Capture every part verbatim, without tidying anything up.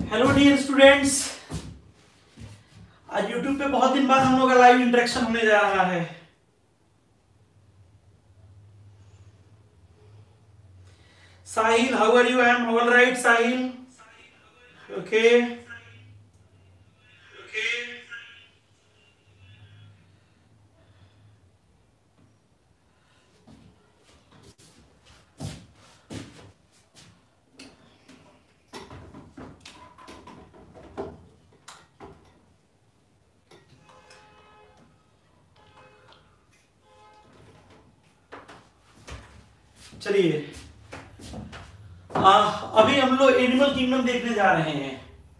Hello dear students, आज YouTube पे बहुत दिन बाद हम लोग का लाइव इंटरेक्शन होने जा रहा है। Sahil, how are you? I am all right Sahil. Okay चलिए, अभी हम लोग एनिमल किंगडम देखने जा रहे हैं।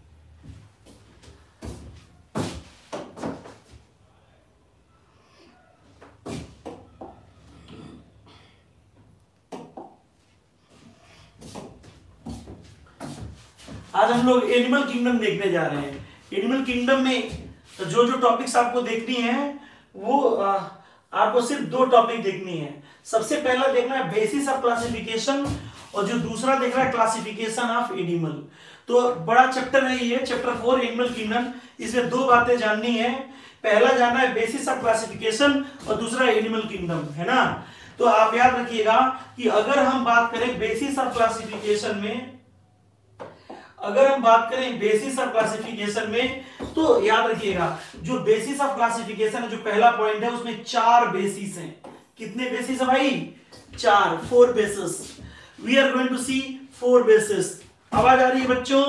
आज हम लोग एनिमल किंगडम देखने जा रहे हैं। एनिमल किंगडम में जो जो टॉपिक्स आपको देखनी है वो आ, आपको सिर्फ दो टॉपिक देखनी है। सबसे पहला देखना है बेसिस ऑफ क्लासिफिकेशन और जो दूसरा देखना है क्लासिफिकेशन ऑफ एनिमल। तो बड़ा चैप्टर है ये, चैप्टर फोर एनिमल किंगडम। इसमें दो बातें जाननी है। पहला जानना है बेसिस ऑफ क्लासिफिकेशन और दूसरा एनिमल किंगडम, है ना। तो आप याद रखिएगा कि अगर हम बात करें बेसिस ऑफ क्लासिफिकेशन में अगर हम बात करें बेसिस ऑफ क्लासिफिकेशन में तो याद रखिएगा जो बेसिस ऑफ क्लासिफिकेशन है, जो पहला पॉइंट है, उसमें चार बेसिस हैं। कितने बेसिस है भाई? चार, four basis. We are going to see four basis. आवाज आ रही है बच्चों?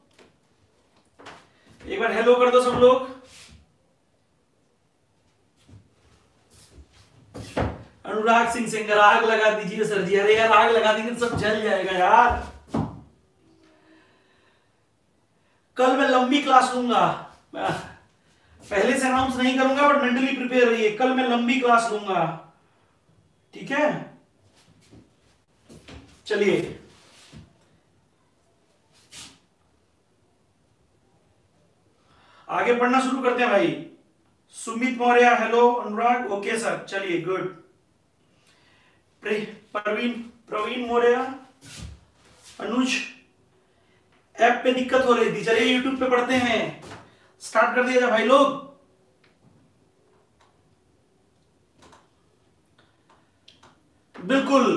एक बार हेलो कर दो सब लोग। अनुराग सिंह सिंगर, आग लगा दीजिए सर जी। अरे यार, आग लगा देंगे सब जल जाएगा यार। कल मैं लंबी क्लास लूंगा, पहले से अनाउंस नहीं करूंगा बट मेंटली प्रिपेयर रहिए। कल मैं लंबी क्लास लूंगा, ठीक है। चलिए आगे पढ़ना शुरू करते हैं भाई। Sumit Maurya, hello. Anurag, okay sir, चलिए गुड। प्रवीण प्रवीण मौर्य, अनुज, ऐप पे दिक्कत हो रही थी। चलिए यूट्यूब पे पढ़ते हैं, स्टार्ट कर दिया जाए भाई लोग। बिल्कुल,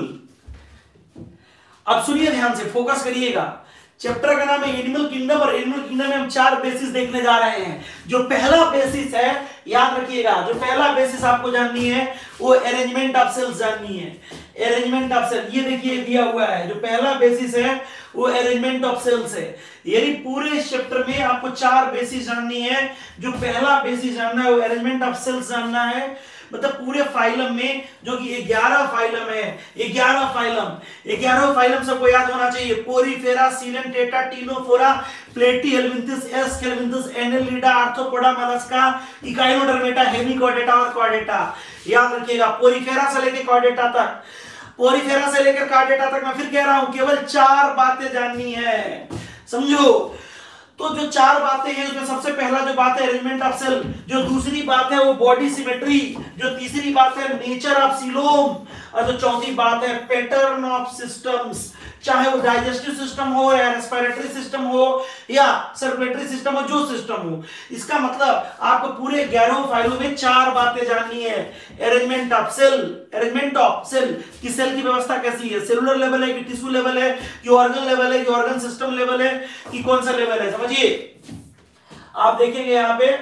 अब सुनिए ध्यान से, फोकस करिएगा। चैप्टर का नाम है एनिमल किंगडम और एनिमल किंगडम में हम चार बेसिस देखने जा रहे हैं। जो पहला बेसिस है, याद रखिएगा, जो पहला बेसिस आपको जाननी है वो अरेंजमेंट ऑफ सेल्स जाननी है। अरेंजमेंट ऑफ सेल, ये देखिए दिया हुआ है। जो पहला बेसिस है वो अरेंजमेंट ऑफ सेल्स है। यानी पूरे चैप्टर में आपको चार बेसिस जाननी है। जो पहला बेसिस जानना है वो अरेंजमेंट ऑफ सेल्स जानना है। मतलब पूरे फाइलम में जो कि ग्यारह फाइलम है, ग्यारह फाइलम ग्यारह फाइलम सबको याद होना चाहिए। Porifera, coelenterata, ctenophora, platyhelminthes, aschelminthes, annelida, arthropoda, Mollusca, echinodermata, hemichordata और कॉर्डेटा। याद रखिएगा, पोरीफेरा से लेकर कॉर्डेटा तक, पोरीफेरा से लेकर कॉर्डेटा तक। मैं फिर कह रहा हूं, केवल चार बातें जाननी है, समझो। तो जो चार बातें हैं उसमें सबसे पहला जो बात है अरेंजमेंट ऑफ सेल, जो दूसरी बात है वो बॉडी सिमेट्री, जो तीसरी बात है नेचर ऑफ सीलोम, और जो चौथी बात है पैटर्न ऑफ सिस्टम्स। चाहे वो डाइजेस्टिव सिस्टम हो या रेस्पिरेटरी सिस्टम हो या सर्कुलेटरी सिस्टम हो, जो सिस्टम हो। इसका मतलब आपको पूरे ग्यारह फाइलों में चार बातें जाननी है। Arrangement of cell, arrangement of cell की सेल की व्यवस्था कैसी है, सेलुलर लेवल है कि टिश्यू लेवल है कि ऑर्गन लेवल है कि ऑर्गन सिस्टम लेवल है कि कौन सा लेवल है, समझिए। आप देखेंगे यहां पे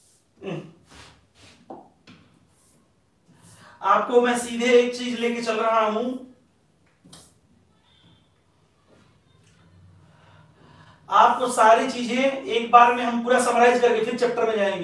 आपको मैं सीधे एक चीज लेके चल रहा हूं। आपको सारी चीजें एक बार में हम पूरा समराइज करके फिर चैप्टर में जाएंगे।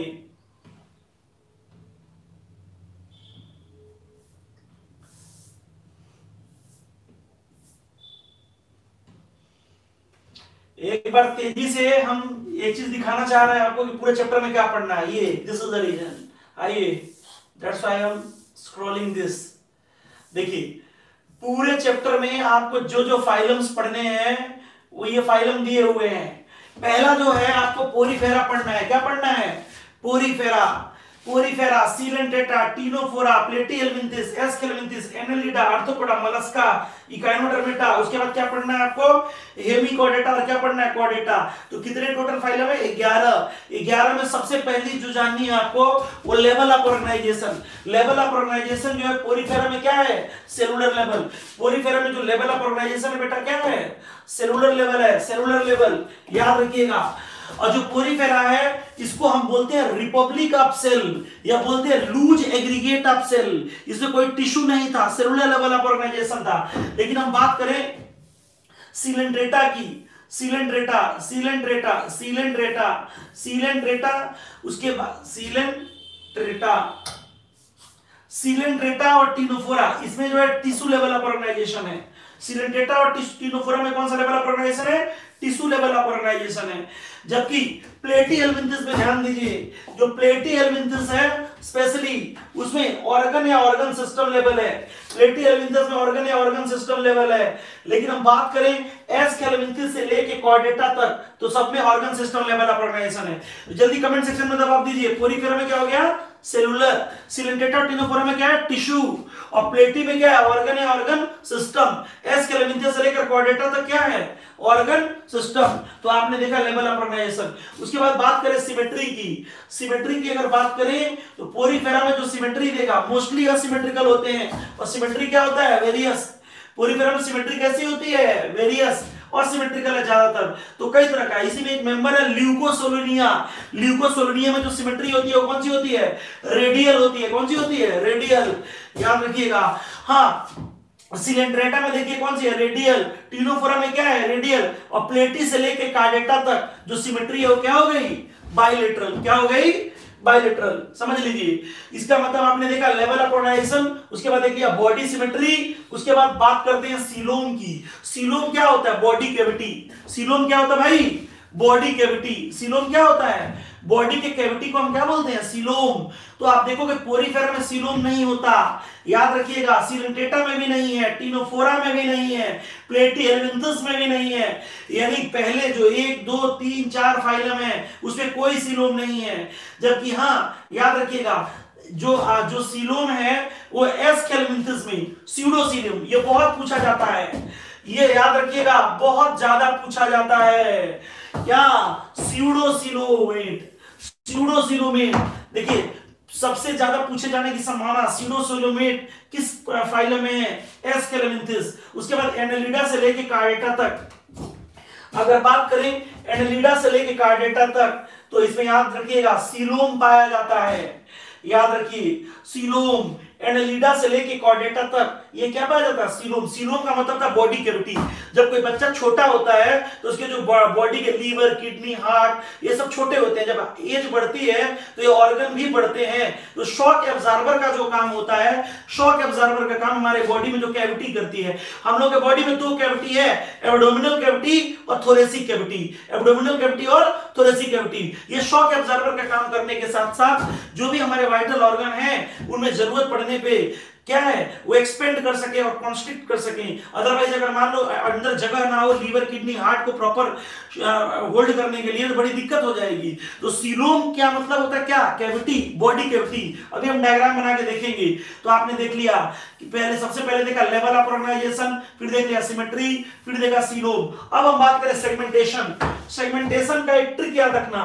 एक बार तेजी से हम एक चीज दिखाना चाह रहे हैं आपको कि पूरे चैप्टर में क्या पढ़ना है। ये दिस इज द रीजन। आइए, that's why I am scrolling this. देखिए, पूरे चैप्टर में आपको जो जो फाइलम्स पढ़ने हैं वो ये फाइलम दिए हुए हैं। पहला जो है आपको पोरीफेरा पढ़ना है। क्या पढ़ना है? Porifera. Porifera, coelenterata, ctenophora, platyhelminthes, aschelminthes, annelida, arthropoda, Mollusca, echinodermata. उसके बाद क्या पढ़ना है आपको? हेमिकॉर्डेटा। और क्या पढ़ना है? कॉर्डेटा। तो कितने टोटल फाइलम है? ग्यारह। ग्यारह में सबसे पहली जो जाननी है आपको वो level of organisation. Level of organisation जो है पोरीफेरा में क्या है? Cellular level. पोरीफेरा में जो लेवल ऑफ ऑर्गेनाइजेशन है बेटा क्या है? सेलुलर लेवल है। सेलुलर लेवल याद रखिएगा। और जो पोरीफेरा है इसको हम बोलते हैं रिपब्लिक ऑफ सेल या बोलते हैं लूज एग्रीगेट ऑफ सेल। इसमें कोई टिश्यू नहीं था, सेलुलर लेवल ऑफ ऑर्गेनाइजेशन था। लेकिन हम बात करें सीलेंट्रेटा की, सीलेंट्रेटा, सीलेंट्रेटा, सीलेंट्रेटा, सीलेंट्रेटा, उसके बाद सीलेंट्रेटा, सीलेंट्रेटा और टीनोफोरा, इसमें जो है टिश्यू लेवल ऑफ ऑर्गेनाइजेशन है। सीलेंट्रेटा और टीनोफोरा में कौन सा लेवल ऑफ ऑर्गेनाइजेशन है? टिश्यू लेवल ऑफ ऑर्गेनाइजेशन है। जबकि प्लेटीहेल्मिन्थिस में ध्यान दीजिए, जो प्लेटीहेल्मिन्थिस है स्पेशली उसमें ऑर्गन या ऑर्गन सिस्टम लेवल है। प्लेटीहेल्मिन्थिस में ऑर्गन या ऑर्गन सिस्टम लेवल है। लेकिन हम बात करें एस्केल्मिन्थिस से लेके कॉर्डेटा तक तो सब में organ system level of organisation है। जल्दी कमेंट सेक्शन में जवाब दीजिए। पोरीफेरा में क्या हो गया? सेलुलर। सीलेंट्रेटा और टीनोफोरा में क्या है? टिश्यू। और प्लेटी में क्या है? ऑर्गन या ऑर्गन सिस्टम। एस्केल्मिन्थिस से लेकर कॉर्डेटा तक क्या है? Organ system. तो आपने देखा लेवल ऑफ ऑर्गेनाइजेशन। उसके बाद बात करें सिमेट्री की। सिमेट्री की अगर बात करें तो पोरीफेरा में जो सिमेट्री देगा मोस्टली असिमेट्रिकल होते हैं। और सिमेट्री क्या होता है? वेरियस। पोरीफेरा में सिमेट्री कैसी होती है? वेरियस। और सिमेट्रिकल है ज्यादातर। तो कई तरह का, इसी में एक मेंबर है ल्यूकोसोलोनिया। ल्यूकोसोलोनिया में जो सिमेट्री होती है वो कौन सी होती है? रेडियल होती है। कौन सी होती है? रेडियल। याद रखिएगा। हाँ, सीलेंट्रेटा में देखिए कौन सी है? रेडियल। टीनोफोरा में क्या है? रेडियल। और प्लेटी से लेके कार्डेटा तक जो सिमेट्री है वो क्या हो गई? बाइलेटरल। क्या हो गई? बाइलेटरल। समझ लीजिए। इसका मतलब आपने देखा लेवल ऑफ ऑर्गेनाइजेशन, उसके बाद देखिए बॉडी सिमेट्री, उसके बाद बात करते हैं सीलोम की। सीलोम क्या होता है? Body cavity. सीलोम क्या होता है भाई? Body cavity. सीलोम क्या होता है? बॉडी के कैविटी को हम क्या बोलते हैं? सीलोम। तो आप देखोगे पोरीफेरा में सीलोम नहीं होता। याद रखिएगा। सीलेंट्रेटा में भी नहीं है, टीनोफोरा में भी नहीं है, प्लेटीहेल्मिन्थिस में भी नहीं है। यानी पहले जो एक दो तीन चार फाइलम है उसमें कोई सीलोम नहीं है। जबकि हाँ याद रखिएगा जो जो सीलोम है वो एस्केल्मिन्थिस में स्यूडोसीलियम, ये बहुत पूछा जाता है। ये याद रखिएगा बहुत ज्यादा पूछा जाता है। क्या? स्यूडोसिलोमेट। स्यूडोसिलोमेट देखिए सबसे ज्यादा पूछे जाने की संभावना स्यूडोसिलोमेट किस फाइलम में है? एस्केल्मिन्थिस। उसके बाद एनेलिडा से लेके कार्डेटा तक। अगर बात करें एनेलिडा से लेके कार्डेटा तक तो इसमें याद रखिएगा सीलोम पाया जाता है। याद रखिए सीलोम। एनेलिडा से लेके कॉर्डेटा तक ये क्या पाया जाता है? सीलोम। सीलोम का मतलब था बॉडी कैविटी। जब कोई बच्चा छोटा होता है तो उसके जो बॉडी के लीवर, किडनी, हार्ट ये सब छोटे होते हैं। जब एज बढ़ती है तो ये ऑर्गन भी बढ़ते हैं। तो शॉक एब्जॉर्बर का जो काम होता है, शॉक एब्जॉर्बर का काम हमारे बॉडी में जो कैविटी करती है। हम लोग के बॉडी में दो कैविटी है, एब्डोमिनल कैविटी और थोरेसिक कैविटी। एब्डोमिनल कैविटी और थोरेसिक कैविटी ये शॉक एब्जॉर्बर का काम करने के साथ साथ जो भी हमारे वाइटल ऑर्गन है उनमें जरूरत पड़ने पे क्या है वो एक्सपेंड कर सके और कॉन्स्ट्रिक्ट कर सके। अदरवाइज अगर मान लो अंदर जगह ना हो लीवर, किडनी, हार्ट को प्रॉपर होल्ड करने के लिए तो बड़ी दिक्कत हो जाएगी। तो सीलोम क्या मतलब होता है? क्या? Cavity, body cavity. अभी हम डायग्राम बना के देखेंगे। तो आपने देख लिया कि पहले सबसे पहले देखा लेवल ऑफ ऑर्गेनाइजेशन, फिर देख लिया सिमेट्री, फिर देखा सीलोम। अब हम बात करें सेगमेंटेशन। सेगमेंटेशन का एक ट्रिक याद रखना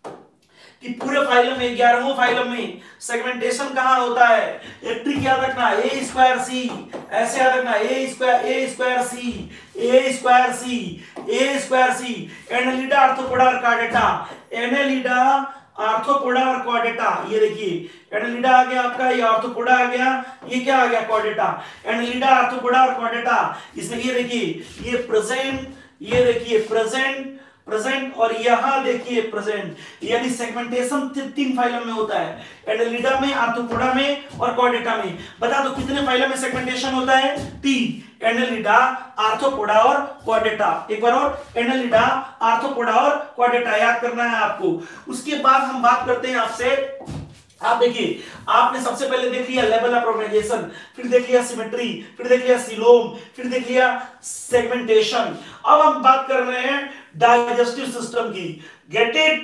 कि पूरे फाइलम में ग्यारहवें फाइलम में सेगमेंटेशन कहां होता है? एक ट्रिक याद रखना, ए स्क्वायर सी। ऐसे याद रखना A square A square C A square C A square C. Annelida, Arthropoda और कार्डेटा। एनेलिडा, आर्थ्रोपोडा और कॉर्डेटा। ये देखिए एनेलिडा आ गया आपका, ये आर्थ्रोपोडा आ गया, ये क्या आ गया? कॉर्डेटा। एनेलिडा, आर्थ्रोपोडा और कॉर्डेटा। इसमें ये देखिए ये प्रेजेंट, ये देखिए प्रेजेंट प्रेजेंट और यहां देखिए प्रेजेंट। यानी सेगमेंटेशन तीन फाइलम में होता है, एनेलिडा में, आर्थ्रोपोडा में और कॉर्डेटा में। बता दो कितने फाइलम में सेगमेंटेशन होता है? तीन। एनेलिडा, आर्थ्रोपोडा और कॉर्डेटा। एक बार और, एनेलिडा, आर्थ्रोपोडा और कॉर्डेटा याद करना है आपको। उसके बाद हम बात करते हैं आपसे, आप देखिए आपने सबसे पहले देख लिया लेवल ऑफ ऑर्गेनाइजेशन, फिर देख लिया सिमेट्री, फिर देख लिया सीलोम, फिर देख लिया सेगमेंटेशन। अब हम बात कर रहे हैं डाइजेस्टिव सिस्टम की। Get it?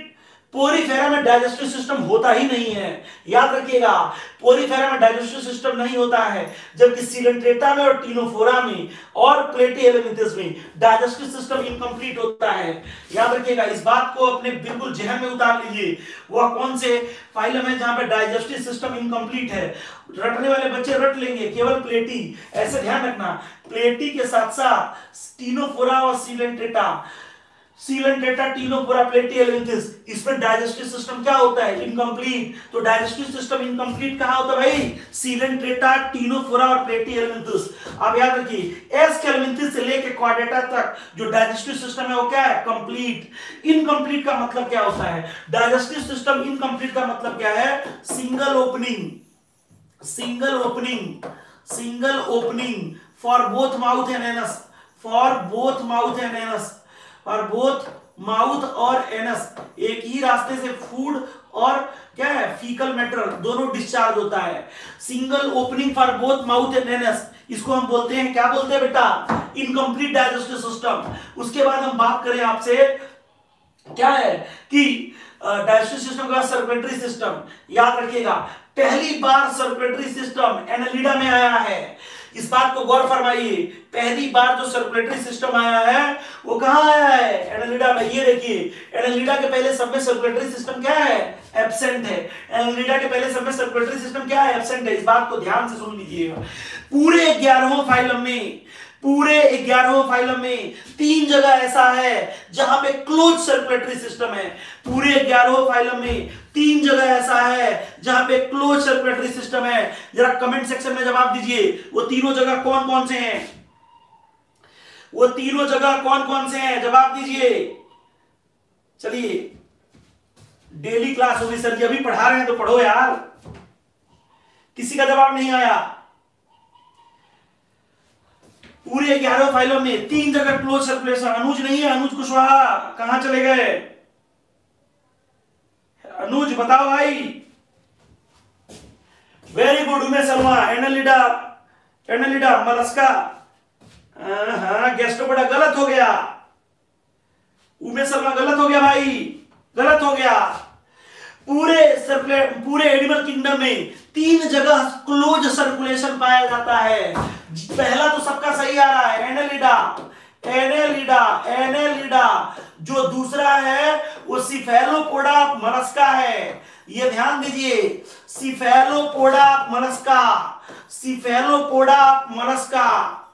पोरीफेरा में डाइजेस्टिव सिस्टम होता ही नहीं है, याद रखिएगा, पोरीफेरा में डाइजेस्टिव सिस्टम नहीं होता है, जबकि सीलेंट्रेटा में और टीनोफोरा में और प्लेटीहेलमिंथस में डाइजेस्टिव सिस्टम इनकम्प्लीट होता है। याद रखिएगा, इस बात को अपने बिल्कुल जहन में उतार लीजिए। वह कौन से फाइलम है जहां पे डाइजेस्टिव सिस्टम इनकम्प्लीट है? रटने वाले बच्चे रट लेंगे, केवल प्लेटी, ऐसे ध्यान रखना, प्लेटी के साथ साथ टीनोफोरा और सीलेंट्रेटा, सीलेंट्रेटा, टीनोफोरा, प्लेटीहेलमिंथस, इसमें डाइजेस्टिव सिस्टम क्या होता है? इनकम्प्लीट। तो डाइजेस्टिव सिस्टम इनकम्प्लीट कहां होता है भाई? सीलेंट्रेटा, टीनोफोरा और प्लेटीहेलमिंथस। अब याद रखिए, एस्केलमिंथस से लेके क्वाड्रेटा तक जो डाइजेस्टिव सिस्टम है वो क्या है? कंप्लीट। इनकम्प्लीट का मतलब क्या होता है? डाइजेस्टिव सिस्टम इनकम्प्लीट का मतलब क्या है? Single opening, single opening, single opening for both mouth and anus, for both mouth and anus, और बोथ माउथ और एनस, एक ही रास्ते से फूड और क्या है? फीकल मैटर दोनों डिस्चार्ज होता है। Single opening for both mouth and anus, इसको हम बोलते हैं, क्या बोलते हैं बेटा? Incomplete digestive system. उसके बाद हम बात करें आपसे क्या है कि डाइजेस्टिव सिस्टम का सर्कुलेटरी सिस्टम। याद रखिएगा, पहली बार सर्कुलेटरी सिस्टम एनालिडा में आया है, इस बात को गौर फरमाइए। पहली बार जो सर्कुलेटरी सिस्टम आया है वो कहां आया है? एनालिडा में। ये देखिए, एनालिडा के पहले सब में सर्कुलेटरी सिस्टम क्या है? एब्सेंट है। एनालिडा के पहले सब में सर्कुलेटरी सिस्टम क्या है? एब्सेंट है। इस बात को ध्यान से सुन लीजिएगा। पूरे ग्यारहवें फाइलम में, पूरे ग्यारहवें फाइलम में तीन जगह ऐसा है जहां पे क्लोज सर्कुलेटरी सिस्टम है। पूरे ग्यारहवें फाइलम में तीन जगह ऐसा है जहां पे क्लोज सर्कुलेटरी सिस्टम है। जरा कमेंट सेक्शन में जवाब दीजिए, वो तीनों जगह कौन कौन से हैं? वो तीनों जगह कौन कौन से हैं? जवाब दीजिए। चलिए, डेली क्लास होगी सर जी, अभी पढ़ा रहे हैं तो पढ़ो यार। किसी का जवाब नहीं आया? पूरे ग्यारह फाइलों में तीन जगह क्लोज सर्कुलेशन। अनुज नहीं है, अनुज कुशवाहा कहां चले गए? अनुज बताओ भाई। Very good. Umesh Sharma, Annelida, Annelida, Mollusca, हाँ गैस्ट्रोपोडा गलत हो गया। उमेश शर्मा गलत हो गया भाई, गलत हो गया। पूरे सर्कुलेट पूरे एनिमल किंगडम में तीन जगह क्लोज सर्कुलेशन पाया जाता है। पहला तो सबका सही आ रहा है, एनालिडा, एनालिडा, एनालिडा। जो दूसरा है वो सिफेलोपोडा मोलस्का है। ये ध्यान दीजिए, Cephalopoda Mollusca, Cephalopoda Mollusca,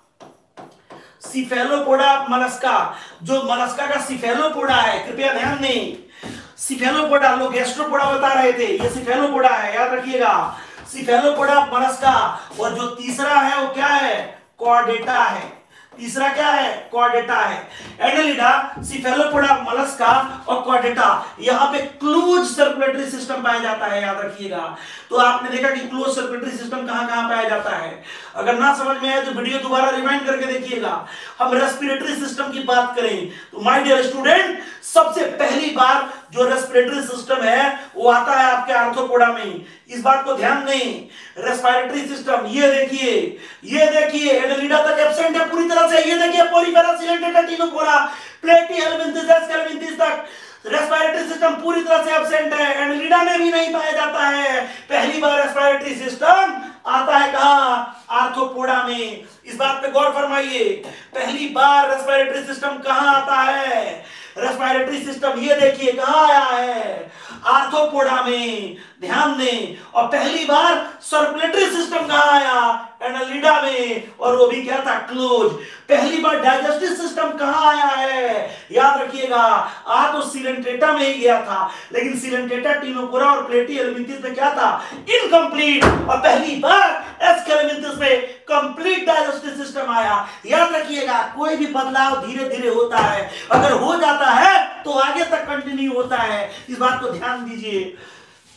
Cephalopoda Mollusca. जो मोलस्का का सिफेलोपोडा है, कृपया ध्यान दें, सिफेलोपोडा, लोग गैस्ट्रोपोडा बता रहे थे, ये सिफेलोपोडा है, याद रखिएगा, सिफेलोपोडा मोलस्का। और जो तीसरा है वो क्या है? कॉर्डेटा है। तीसरा क्या है? कॉर्डेटा है। एनालिडा, सिफेलोपोडा मोलस्का और कॉर्डेटा, यहां पे क्लोज सर्कुलेटरी सिस्टम पाया जाता है, याद रखिएगा। तो आपने देखा कि क्लोज सर्कुलेटरी सिस्टम कहां कहां पाया जाता है। अगर ना समझ में आए तो वीडियो दोबारा रिवाइंड करके देखिएगा। हम रेस्पिरेटरी सिस्टम की बात करें तो माय डियर स्टूडेंट, सबसे पहली बार जो रेस्पिरेटरी सिस्टम है वो आता है आपके आर्थ्रोपोडा में। इस बात को ध्यान दें। रेस्पिरेटरी सिस्टम, ये देखिए, ये देखिए, एनालिडा तक एब्सेंट है पूरी तरह से। ये देखिए, Porifera, Coelenterata, Ctenophora, Platyhelminthes, Aschelminthes तक रेस्पिरेटरी सिस्टम पूरी तरह से एब्सेंट है। एनालिडा में भी नहीं पाया जाता है। पहली बार रेस्पिरेटरी सिस्टम आता है कहां? आर्थ्रोपोडा में। इस बात पे गौर फरमाइए, पहली बार रेस्पिरेटरी सिस्टम कहां आता है? रेस्पिरेटरी सिस्टम ये देखिए कहां आया है? आर्थ्रोपोडा में। ध्यान दें। और पहली बार सर्कुलेटरी सिस्टम कहां आया? एनालिडा में, और वो भी क्या था? क्लोज। पहली बार डाइजेस्टिव सिस्टम कहां आया है? याद रखिएगा, आ तो सिलेंट्रेटा में ही गया था, लेकिन सिलेंट्रेटा, टीनोफोरा और प्लेटीहेलमिंथस में क्या था? इनकम्प्लीट। और पहली बार एस्केलमिंथस में कंप्लीट डाइजेस्टिव सिस्टम आया। याद रखिएगा, कोई भी बदलाव धीरे धीरे होता है, अगर हो जाता है तो आगे तक कंटिन्यू होता है। इस बात को ध्यान दीजिए।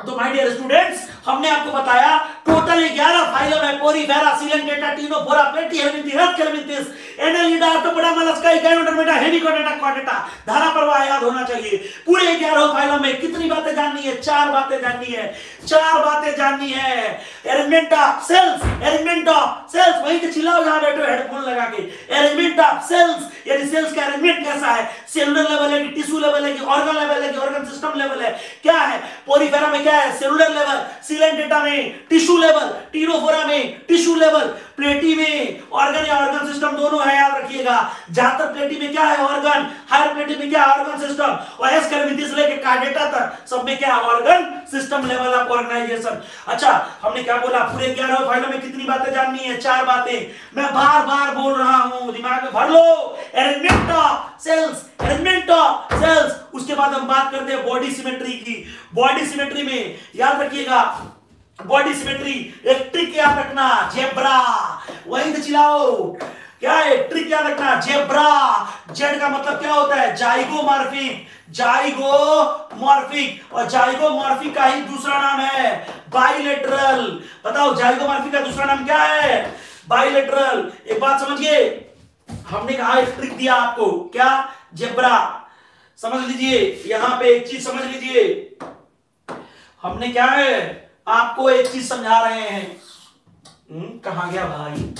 तो माय डियर स्टूडेंट्स, हमने आपको बताया टोटल ग्यारह फाइलम है, Porifera, Coelenterata, Ctenophora, Platyhelminthes, helminthes, Annelida, arthropoda, Mollusca, Echinodermata, Hemichordata, Chordata. धारा प्रवाह याद होना चाहिए। पूरे ग्यारह फाइलम में कितनी बातें जाननी है? चार बातें जाननी है। चार बातें जाननी है। Arrangement of cells, arrangement of cells, वहीं से चिल्लाओ जहां बैठे हो हेडफोन लगा के। अरेंजमेंट ऑफ सेल्स, यानी सेल्स का अरेंजमेंट कैसा है? सेलुलर लेवल है कि टिश्यू लेवल है कि ऑर्गन लेवल है कि ऑर्गन सिस्टम लेवल है? क्या है? पोरीफेरा में क्या है? सेलुलर लेवल, सिलेंटेटा में टिश्यू लेवल, टिनोफोरा में टिश्यू लेवल, प्लेटी में ऑर्गन या ऑर्गन सिस्टम दोनों है, याद रखिएगा। जहां तक प्लेटी में क्या है? ऑर्गन, हायर प्लेटी में क्या है? ऑर्गन सिस्टम, और एस कर्विटी से लेकर कार्डेटा तक सब में क्या है? Organ system level of organisation. अच्छा, हमने क्या बोला? पूरे ग्यारह फाइलों में कितनी बातें जाननी है? चार बातें। मैं बार बार बोल रहा हूं, दिमाग में भर लो। Arrangement of cells, arrangement of cells. उसके बाद हम बात करते हैं बॉडी सिमेट्री की। बॉडी सिमेट्री में याद रखिएगा, बॉडी सिमेट्री एक ट्रिक याद रखना, जेब्रा। वहीं से चिल्लाओ, क्या है ट्रिक याद रखना? जेब्रा। जेड का मतलब क्या होता है? जाइगोमॉर्फिक, जाइगोमॉर्फिक, और जाइगोमॉर्फिक का ही दूसरा नाम है बाइलेटरल। बताओ जाइगोमॉर्फिक का दूसरा नाम क्या है? बाइलेटरल। एक बात समझिए, हमने कहा एक ट्रिक दिया आपको, क्या? जेब्रा। समझ लीजिए, यहां पे एक चीज समझ लीजिए, हमने क्या है आपको एक चीज समझा रहे हैं। कहां गया भाई?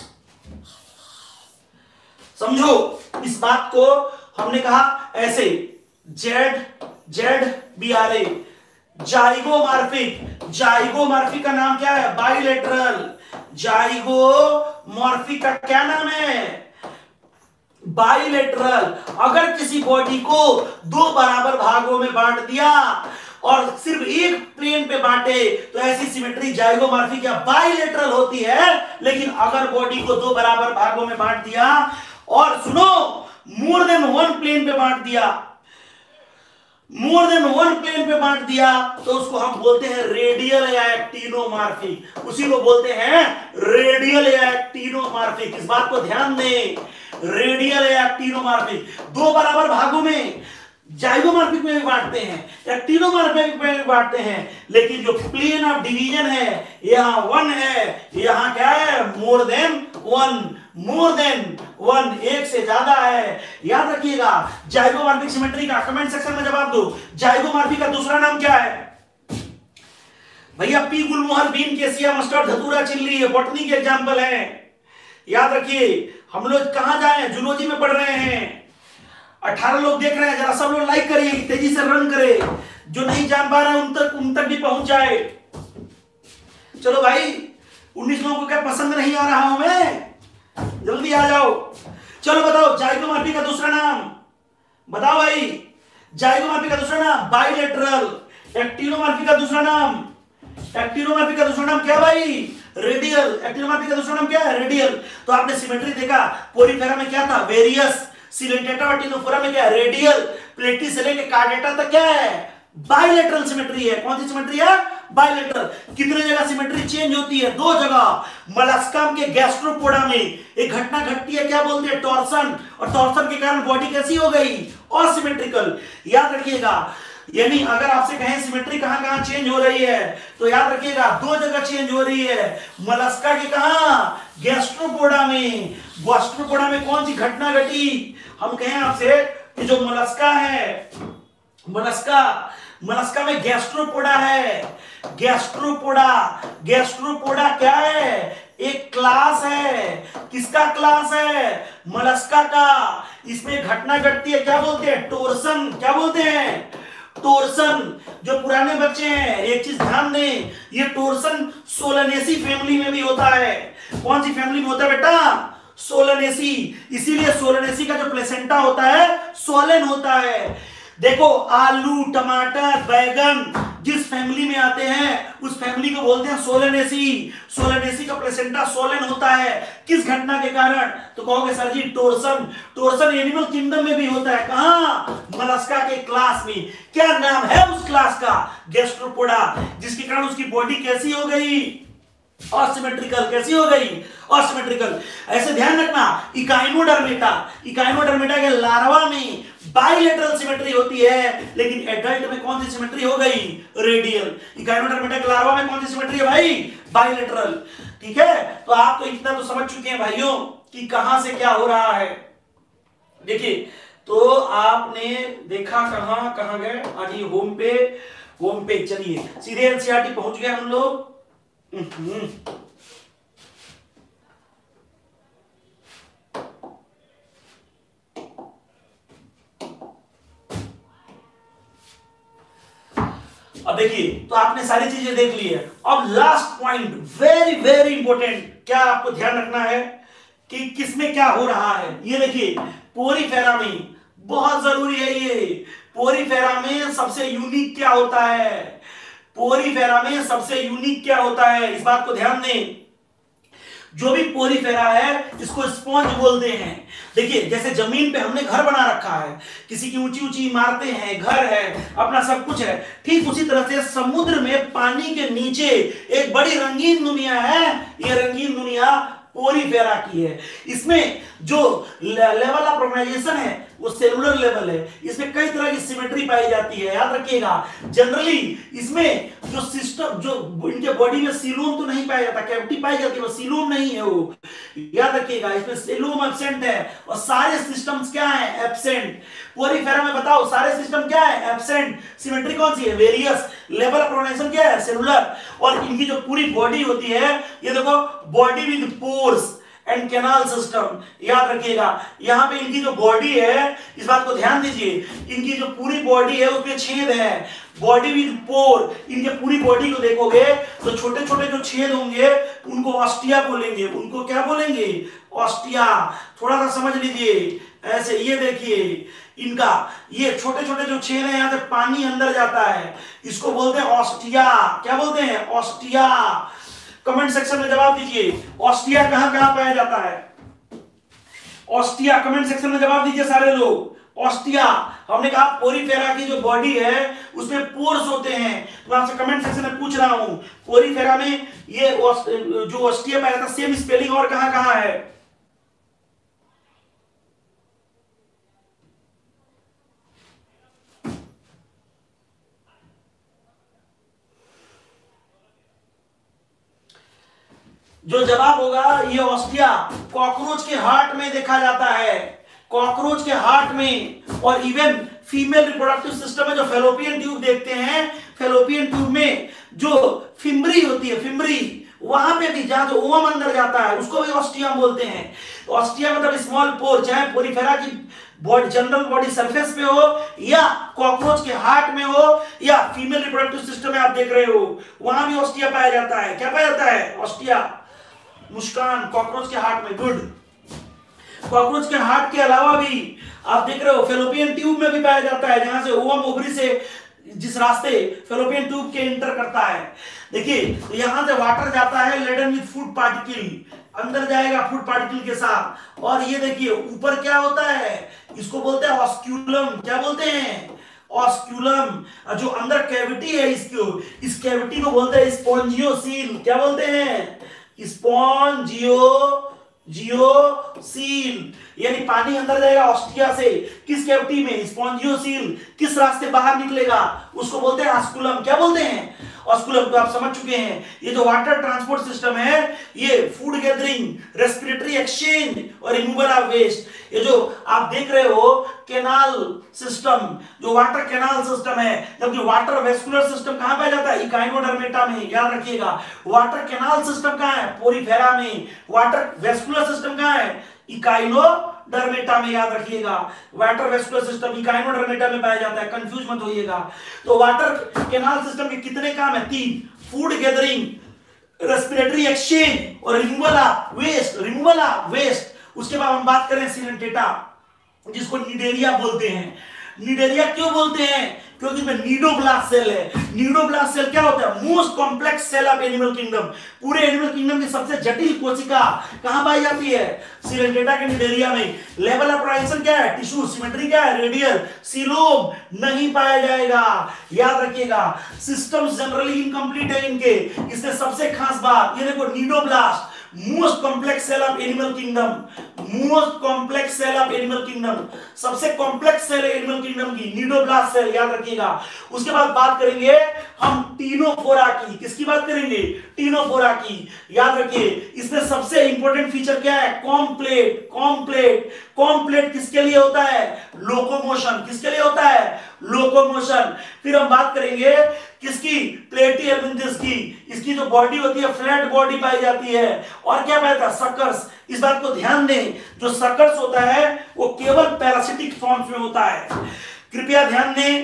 समझो इस बात को। हमने कहा ऐसे, Z Z B R A, zygomorphic. Zygomorphic का नाम क्या है? बाइलेटरल। जाइगोमॉर्फिक का क्या नाम है? बाइलेटरल। अगर किसी बॉडी को दो बराबर भागों में बांट दिया और सिर्फ एक प्लेन पे बांटे तो ऐसी सिमेट्री जाइगोमॉर्फिक या बाइलेटरल होती है। लेकिन अगर बॉडी को दो बराबर भागों में बांट दिया और सुनो, मोर देन वन प्लेन पे बांट दिया, मोर देन वन प्लेन पे बांट दिया, तो उसको हम बोलते हैं रेडियल या एक्टिनोमॉर्फिक। उसी को बोलते हैं रेडियल या एक्टिनोमॉर्फिक। इस बात को ध्यान दें, रेडियल या एक्टिनोमॉर्फिक। दो बराबर भागों में जाइगोमॉर्फिक में भी बांटते हैं, एक्टिनोमॉर्फिक में भी बांटते हैं, लेकिन जो प्लेन ऑफ डिवीजन है यहां वन है, यहां क्या है? More than one, more than one, एक से ज्यादा है। याद रखिएगा, जाइगोमॉर्फिक सिमेट्री का कमेंट सेक्शन में जवाब दो। जाइगोमॉर्फिक का दूसरा नाम क्या है भैया? Pea, gulmohar, bean, cassia, mustard, datura, chilli, ये बॉटनी के एग्जांपल हैं। याद रखिए, हम लोग कहां जाए? जूलॉजी में पढ़ रहे हैं। अठारह लोग देख रहे हैं, जरा सब लोग लाइक करिए, तेजी से रन करे। जो नहीं जान पा रहे हैं उन तक उन तक भी पहुंच जाए। चलो भाई, उन्नीस लोगों को क्या पसंद नहीं आ रहा हूं मैं? जल्दी आ जाओ। चलो बताओ, जाइगोमॉर्फिक का दूसरा नाम बताओ भाई। जाइगोमॉर्फिक का दूसरा नाम बाइलेटरल। एक्टिनोमॉर्फिक का दूसरा नाम, एक्टिनोमॉर्फिक का दूसरा नाम क्या भाई? रेडियल। एक्टिनोमॉर्फिक का दूसरा नाम क्या है? रेडियल। तो आपने सिमेट्री देखा, पोरीफेरा में क्या था? वेरियस। सिलेंटेटा और टिनोफोरा में क्या है? रेडियल। प्लेटी से लेके कार्डेटा तक क्या है? बाइलेटरल सिमेट्री है। कौन सी सिमेट्री है? बाइलेटरल। कितने जगह सिमेट्री चेंज होती है? दो जगह। मोलस्कम के गैस्ट्रोपोडा में एक घटना घटती है, क्या बोलते हैं? टॉर्सन। और टॉर्सन के कारण बॉडी कैसी हो गई? असिमेट्रिकल। याद रखिएगा, यानी अगर आपसे कहें सिमेट्री कहां कहां चेंज हो रही है, तो याद रखिएगा दो जगह चेंज हो रही है। मोलस्का के कहां? गैस्ट्रोपोडा में। गैस्ट्रोपोडा में कौन सी घटना घटी? हम कहें आपसे कि जो मोलस्का है, मोलस्का मोलस्का में गैस्ट्रोपोडा है। गैस्ट्रोपोडा, गैस्ट्रोपोडा क्या है? एक क्लास है। किसका क्लास है? मोलस्का का। इसमें घटना घटती है, क्या बोलते हैं? टोर्सन। क्या बोलते हैं? टोर्सन। जो पुराने बच्चे हैं एक चीज ध्यान दें, ये टोर्सन सोलनेसी फैमिली में भी होता है। कौन सी फैमिली में होता है बेटा? सोलनेसी। इसीलिए सोलनेसी का जो प्लेसेंटा होता है सोलन होता है। देखो, आलू, टमाटर, बैगन जिस फैमिली में आते हैं उस फैमिली को बोलते हैं सोलनेसी। सोलनेसी का प्लेसेंटा सोलन होता है। किस घटना के कारण? तो कहोगे sir ji torsion. Torsion animal kingdom में भी होता है। कहां? मोलस्का के क्लास में। क्या नाम है उस क्लास का? गैस्ट्रोपोडा। जिसके कारण उसकी बॉडी कैसी हो गई? असिमेट्रिकल। कैसी हो गई? असिमेट्रिकल। ऐसे ध्यान रखना, इकाइनोडर्मेटा, इकाइनोडर्मेटा के लार्वा में बाइलेटरल सिमेट्री होती है, लेकिन एडल्ट में कौन सी सिमेट्री हो गई? रेडियल। इकाइनोडर्मेटा के लार्वा में कौन सी सिमेट्री है भाई? बाइलेटरल। ठीक है, तो आप तो इतना तो समझ चुके हैं भाइयों कि कहां से क्या हो रहा है। देखिए, तो आपने देखा कहां कहां गए आज ये होम पे, होम पे चलिए सीधे एनसीईआरटी पहुंच गए हम लोग। अब देखिए, तो आपने सारी चीजें देख ली है। अब last point very very important, क्या आपको ध्यान रखना है कि किसमें क्या हो रहा है। ये देखिए, पोरीफेरा में बहुत जरूरी है ये। पोरीफेरा में सबसे यूनिक क्या होता है? पोरीफेरा में सबसे यूनिक क्या होता है, इस बात को ध्यान दें। जो भी पोरीफेरा है इसको स्पॉन्ज बोलते हैं। देखिए, जैसे जमीन पे हमने घर बना रखा है, किसी की ऊंची ऊंची इमारतें हैं, घर है, अपना सब कुछ है, ठीक उसी तरह से समुद्र में पानी के नीचे एक बड़ी रंगीन दुनिया है। ये रंगीन दुनिया पोरीफेरा की है। इसमें जो लेवल ऑफ ऑर्गेनाइजेशन है वो सेलुलर लेवल है। इसमें कई तरह की सिमेट्री पाई जाती है, याद रखिएगा। जनरली इसमें जो सिस्टम, जो इनके बॉडी में सीलोम तो नहीं पाया जाता, कैविटी पाई जाती है, वो सीलोम नहीं है वो, याद रखिएगा। इसमें सीलोम एब्सेंट है और सारे सिस्टम्स क्या है? एब्सेंट। पोरीफेरा में बताओ सारे सिस्टम क्या है? एब्सेंट। सिमेट्री कौन सी है? वेरियस। लेवल ऑफ ऑर्गेनाइजेशन क्या है? सेलुलर। और इनकी जो पूरी बॉडी होती है, ये देखो, body with pores and canal system, याद रखिएगा। यहां पे इनकी जो बॉडी है, इस बात को ध्यान दीजिए, इनकी जो पूरी बॉडी है उसमें छेद है, बॉडी विद पोर। इनके पूरी बॉडी को देखोगे तो छोटे छोटे जो छेद होंगे उनको ऑस्टिया बोलेंगे। उनको क्या बोलेंगे? ऑस्टिया। थोड़ा सा समझ लीजिए ऐसे, ये देखिए इनका ये छोटे छोटे जो छेद है, यहां से पानी अंदर जाता है, इसको बोलते हैं ऑस्टिया। क्या बोलते हैं? ऑस्टिया। कमेंट सेक्शन में जवाब दीजिए, ऑस्टिया कहां कहां पाया जाता है? ऑस्टिया कमेंट सेक्शन में जवाब दीजिए सारे लोग। ऑस्टिया, हमने कहा पोरीफेरा की जो बॉडी है उसमें पोर्स होते हैं। तो आपसे कमेंट सेक्शन में पूछ रहा हूं, पोरीफेरा में ये जो ऑस्टिया पाया जाता है, सेम स्पेलिंग और कहां कहां है? जो जवाब होगा ये ऑस्टिया कॉकरोच के हार्ट में देखा जाता है, कॉकरोच के हार्ट में। और इवन फीमेल रिप्रोडक्टिव सिस्टम में जो फेलोपियन ट्यूब देखते हैं, फेलोपियन ट्यूब में जो फिम्बरी होती है, फिम्बरी, वहां पे भी जहां जो ओवम अंदर जाता है उसको भी ऑस्टियम बोलते हैं। ऑस्टिया मतलब स्मॉल पोर, चाहे पोरीफेरा की बॉडी, जनरल बॉडी सरफेस पे हो या कॉकरोच के हार्ट में हो या फीमेल रिप्रोडक्टिव सिस्टम में आप देख रहे हो, वहां भी ऑस्टिया पाया जाता है। क्या पाया जाता है? ऑस्टिया। मुस्कान, कॉकरोच के हार्ट में, गुड। कॉकरोच के हार्ट के अलावा भी आप देख रहे हो फेलोपियन ट्यूब में भी पाया जाता है, जहां से ओवम ओवरी से जिस रास्ते फेलोपियन ट्यूब के इंटर करता है। देखिए, तो यहां से वाटर जाता है लेडन विद फूड पार्टिकल, अंदर जाएगा फूड पार्टिकल के साथ। और ये देखिए ऊपर क्या होता है? इसको बोलते हैं ऑस्क्यूलम। क्या बोलते हैं? ऑस्क्यूलम। जो अंदर कैविटी है इसको, इस कैविटी को बोलते हैं स्पॉन्जियोसील। क्या बोलते हैं? स्पॉन्जियो जियोसील। यानी पानी अंदर जाएगा ऑस्टिया से, किस कैविटी में? स्पॉन्जियोसील। किस रास्ते बाहर निकलेगा? उसको बोलते हैं ऑस्कुलम। क्या बोलते हैं? ऑस्कुलम। तो आप समझ चुके हैं, ये जो वाटर ट्रांसपोर्ट सिस्टम है, ये फूड गैदरिंग, रेस्पिरेटरी एक्सचेंज और रिमूवल ऑफ वेस्ट, ये जो आप देख रहे हो कैनाल सिस्टम, जो वाटर कैनाल सिस्टम है, जबकि वाटर वेस्कुलर सिस्टम कहां पाया जाता है? इकाइनोडर्मेटा में। याद रखिएगा, वाटर कैनाल सिस्टम कहां है? पोरीफेरा में। वाटर वेस्कुलर सिस्टम कहां है? इकाइनोडर्मेटा में। याद रखिएगा, वाटर वेस्कुलर सिस्टम इकाइनोडर्मेटा में पाया जाता है, कंफ्यूज मत होइएगा। तो वाटर कैनाल सिस्टम के कितने काम है? तीन, फूड गैदरिंग, रेस्पिरेटरी एक्सचेंज और removal of waste. Removal of waste. उसके बाद हम बात करें सिनेंटेटा, जिसको निडेरिया बोलते हैं। निडेरिया क्यों बोलते हैं? क्योंकि इसमें नीडोब्लास्ट सेल है। नीडोब्लास्ट सेल क्या होता है? Most complex cell of animal kingdom. पूरे एनिमल किंगडम की सबसे जटिल कोशिका कहां पाई जाती है? सिलेंटेटा के निडेरिया में। लेवल ऑफ ऑर्गेनाइजेशन क्या है? टिश्यू। सिमेट्री क्या है? रेडियल। सीलोम नहीं पाया जाएगा, याद रखिएगा। सिस्टम्स जनरली इनकम्प्लीट है इनके। इसमें सबसे खास बात ये देखो, cnidoblast most complex cell of animal kingdom, most complex cell of animal kingdom, सबसे कॉम्प्लेक्स सेल है एनिमल किंगडम की, नीडोब्लास्ट सेल, याद रखिएगा। उसके बाद बात करेंगे हम टीनोफोरा की, किसकी बात करेंगे? टीनोफोरा की, याद रखिए। इसमें सबसे इंपॉर्टेंट फीचर क्या है? कॉम्प्लेट, कॉम्प्लेट, कॉम्प्लेट किसके लिए होता है? लोकोमोशन, किसके लिए होता है? लोकोमोशन। फिर हम बात करेंगे किसकी? प्लेटिहेल्मिन्थस की, इसकी जो बॉडी होती है फ्लैट बॉडी पाई जाती है। और क्या पाया था? सकर्स। इस बात को ध्यान दें, जो सकर्स होता है वो केवल पैरासिटिक फॉर्म्स में होता है, कृपया ध्यान दें।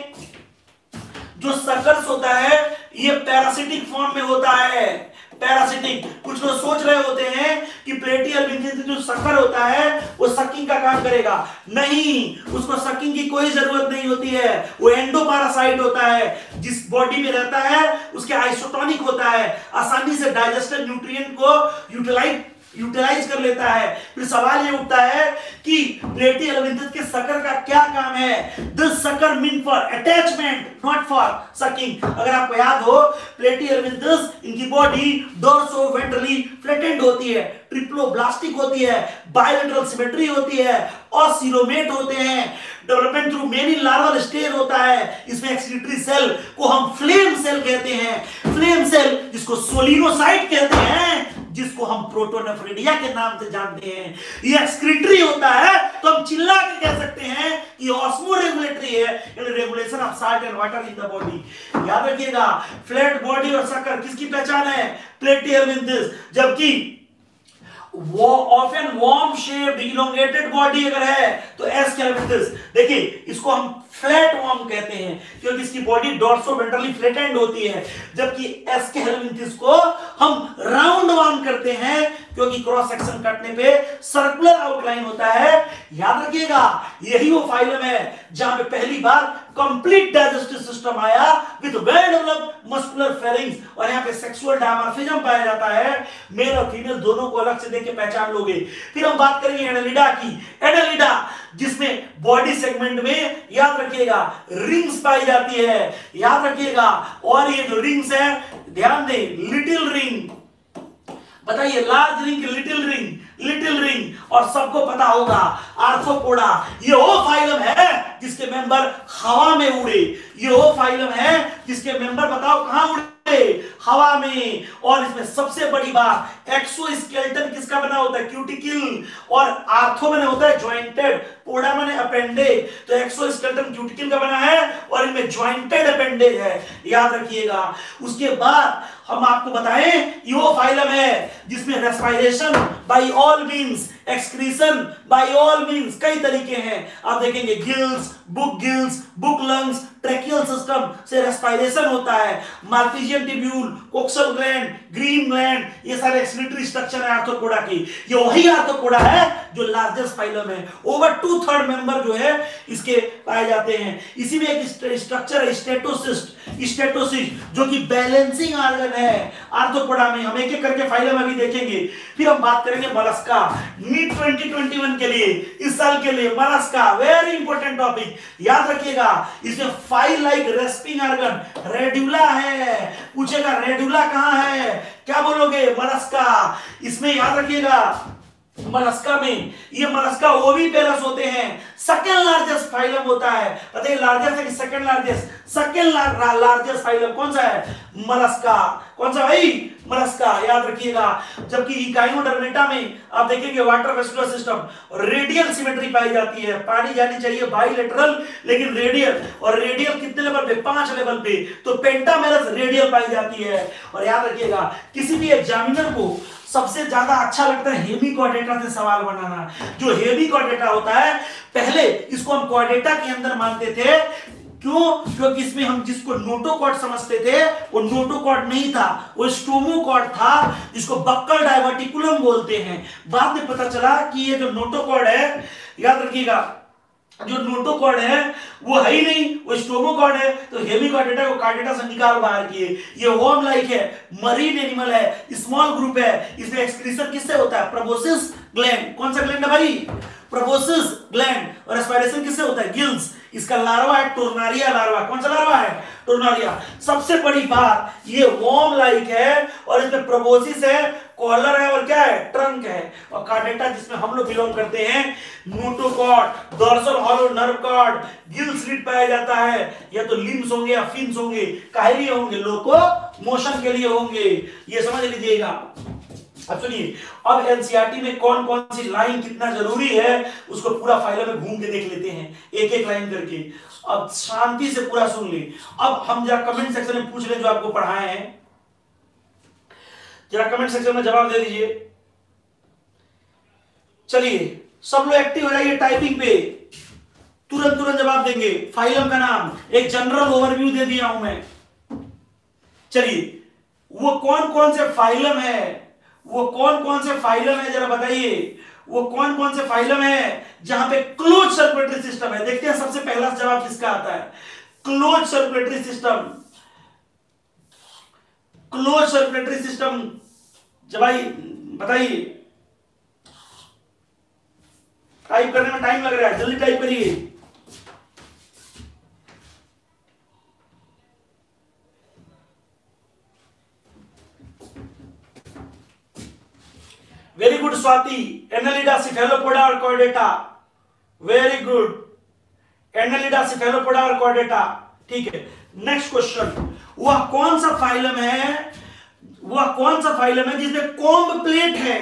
जो सकर्स होता है ये पैरासिटिक फॉर्म में होता है, पैरासिटिक। कुछ लोग सोच रहे होते हैं कि प्लेटिहेल्मिन्थस जो सकर होता है वो सकिंग का काम करेगा, नहीं, उसको सकिंग की कोई जरूरत नहीं होती है। वो एंडोपैरासाइट होता है, जिस बॉडी में रहता है उसके आइसोटोनिक होता है, आसानी से डाइजेस्टेड न्यूट्रिएंट को यूटिलाइज यूटिलाइज कर लेता है। फिर सवाल ये उठता है कि प्लेटिहेल्मिन्थस के सकर का क्या काम है? This sucker mean for attachment, not for sucking. अगर आपको याद हो, प्लेटिहेल्मिन्थस इनकी बॉडी डोर्सोवेंट्रली फ्लैटेंड होती है, ट्रिप्लोब्लास्टिक होती है, बायलैटरल सिमेट्री होती है, ऑसिलोमेट होते हैं, development through many larval stage होता है। इसमें एक्सक्रीटरी सेल को हम फ्लेम सेल कहते हैं, फ्लेम सेल जिसको सोलिनोसाइट कहते हैं, जिसको हम प्रोटोनेफ्रिडिया के नाम से जानते हैं। ये एक्सक्रीटरी होता है तो हम चिल्ला के कह सकते हैं कि ऑस्मो रेगुलेटरी है, regulation of salt and water in the body. याद रखिएगा, फ्लैट बॉडी और सकर किसकी पहचान है? प्लेटिहेल्मिन्थस। जबकि वो often worm shaped elongated body अगर है तो एस्केलेपिथस। देखिए इसको हम फ्लैट वॉर्म कहते हैं क्योंकि इसकी बॉडी डॉर्सोवेंट्रली फ्लैटेंड होती है, जबकि एस्केलेपिथस को हम राउंड वॉर्म करते हैं क्योंकि क्रॉस सेक्शन काटने पे सर्कुलर आउटलाइन होता है। याद रखिएगा, यही वो फाइलम है जहां पे पहली बार कंप्लीट डाइजेस्टिव सिस्टम आया with well developed muscular pharynx, और यहां पे सेक्सुअल डायमॉर्फिज्म पाया जाता है। मेल और फीमेल दोनों को अलग से देख के पहचान लोगे। फिर हम बात करेंगे एनालिडा की, एनालिडा जिसमें बॉडी सेगमेंट में, याद रखिएगा, रिंग्स पाई जाती है, याद रखिएगा। और ये जो रिंग्स है, ध्यान दें, लिटिल रिंग, बताइए large ring, little ring, little ring. और सबको पता होगा आर्थ्रोपोडा, ये वो फाइलम है जिसके मेंबर हवा में उड़े, ये वो फाइलम है जिसके मेंबर बताओ कहां उड़े? हवा में। और इसमें सबसे बड़ी बात, एक्सोस्केलेटन किसका बना होता है? क्यूटिकल। और आर्थो में होता है जॉइंटेड, पोडा में अपेंडेज, तो एक्सोस्केलेटन क्यूटिकल का बना है और इनमें जॉइंटेड अपेंडेज है, याद रखिएगा। उसके बाद हम आपको बताएं ये वो फाइलम है जिसमें respiration by all means, excretion by all means, कई तरीके हैं आप देखेंगे, gills, book gills, book lungs, tracheal system से रेस्पिरेशन होता है, Malpighian tubule, coxal gland, green gland, ये सारे एक्सक्रीटरी स्ट्रक्चर है आर्थ्रोपोडा की। ये वही आर्थ्रोपोडा है जो लार्जेस्ट फाइलम है, ओवर टू थर्ड मेंबर जो है इसके पाए जाते हैं। इसी में एक स्ट्रक्चर है स्टेटोसिस्ट, स्टेटोसिस्ट जो कि बैलेंसिंग ऑर्गन है आर्थ्रोपोडा में। हम एक एक करके फाइलम अभी देखेंगे। फिर हम बात करेंगे Mollusca, NEET twenty twenty one के लिए, इस साल के लिए मोलस्का वेरी इंपॉर्टेंट टॉपिक, याद रखिएगा। इसमें file like rasping organ radula है, पूछेगा रेडुला कहां है, क्या बोलोगे? मोलस्का। इसमें याद रखिएगा मोलस्का में, ये मोलस्का ओविपेरस होते हैं, सेकंड लार्जेस्ट फाइलम होता है। पता है लार्जेस्ट है कि second largest? Second largest phylum कौन सा है? मोलस्का। कौन सा भाई? मोलस्का, याद रखिएगा। जबकि इकाइनोडर्मेटा में आप देखेंगे water vascular system, radial symmetry पाई जाती है, पानी जानी चाहिए बाइलेटरल लेकिन रेडियल, और रेडियल कितने लेवल पे? पांच लेवल पे, तो पेंटामेरस रेडियल पाई जाती है। और याद रखिएगा किसी भी एग्जामिनर को सबसे ज्यादा अच्छा लगता है हेमिकोडेटा से सवाल बनाना। जो हेमिकोडेटा होता है, पहले इसको हम कोडेटा के अंदर मानते थे, क्यों? क्योंकि इसमें हम जिसको नोटोकॉर्ड समझते थे वो नोटोकॉर्ड नहीं था, वो स्टोमोकॉर्ड था, जिसको बक्कल डायवर्टिकुलम बोलते हैं। बाद में पता चला कि ये जो नोटोकॉर्ड है, याद रखिएगा, जो नोटोकॉर्ड है वो है ही नहीं, वो स्टोमोकॉर्ड है। तो हेमिकोडेटा को कार्डेटा से निकाल बाहर किए। ये वर्म लाइक है, मरीन एनिमल है, स्मॉल ग्रुप है। इसमें एक्सक्रीशन किससे होता है? Proboscis gland. कौन सा ग्लैंड है भाई? Proboscis gland. और रेस्पिरेशन किससे होता है? गिल्स। इसका लार्वा है टोर्नारिया लार्वा। कौन सा लार्वा है? टोर्नारिया। सबसे बड़ी बात, ये वॉर्म लाइक है और इसमें प्रोबोसिस है, कॉलर है और क्या है? ट्रंक है। और कार्डेटा जिसमें हम लोग बिलोंग करते हैं, notochord, dorsal hollow nerve cord, gill slit पाया जाता है, या तो लिम्स होंगे या फिन्स होंगे, काहे लिए होंगे? लोको मोशन के लिए होंगे, ये समझ लीजिएगा। अब सुनिए, अब एनसीईआरटी में कौन कौन सी लाइन कितना जरूरी है उसको पूरा फाइलों में घूम के देख लेते हैं, एक एक लाइन करके। अब शांति से पूरा सुन ले। अब हम जरा कमेंट सेक्शन में पूछ ले जो आपको पढ़ाए हैं, जरा कमेंट सेक्शन में जवाब दे दीजिए। चलिए सब लोग एक्टिव हो जाइए टाइपिंग पे, तुरंत तुरंत जवाब देंगे। फाइलम का नाम, एक जनरल ओवरव्यू दे दिया हूं मैं। चलिए, वो कौन कौन से फाइलम है, वो कौन कौन से फाइलम है जरा बताइए, वो कौन कौन से फाइलम है जहां पे क्लोज सर्कुलेटरी सिस्टम है। देखते हैं सबसे पहला जवाब किसका आता है। Close circulatory system, close circulatory system जब भाई बताइए। टाइप करने में टाइम लग रहा है, जल्दी टाइप करिए। Very good Swati. Annelida, Cephalopoda और Chordata, very good. Annelida, Cephalopoda और कॉर्डेटा, ठीक है। नेक्स्ट क्वेश्चन, वह कौन सा फाइलम है, वह कौन सा फाइलम है जिसमें कॉम्ब प्लेट है?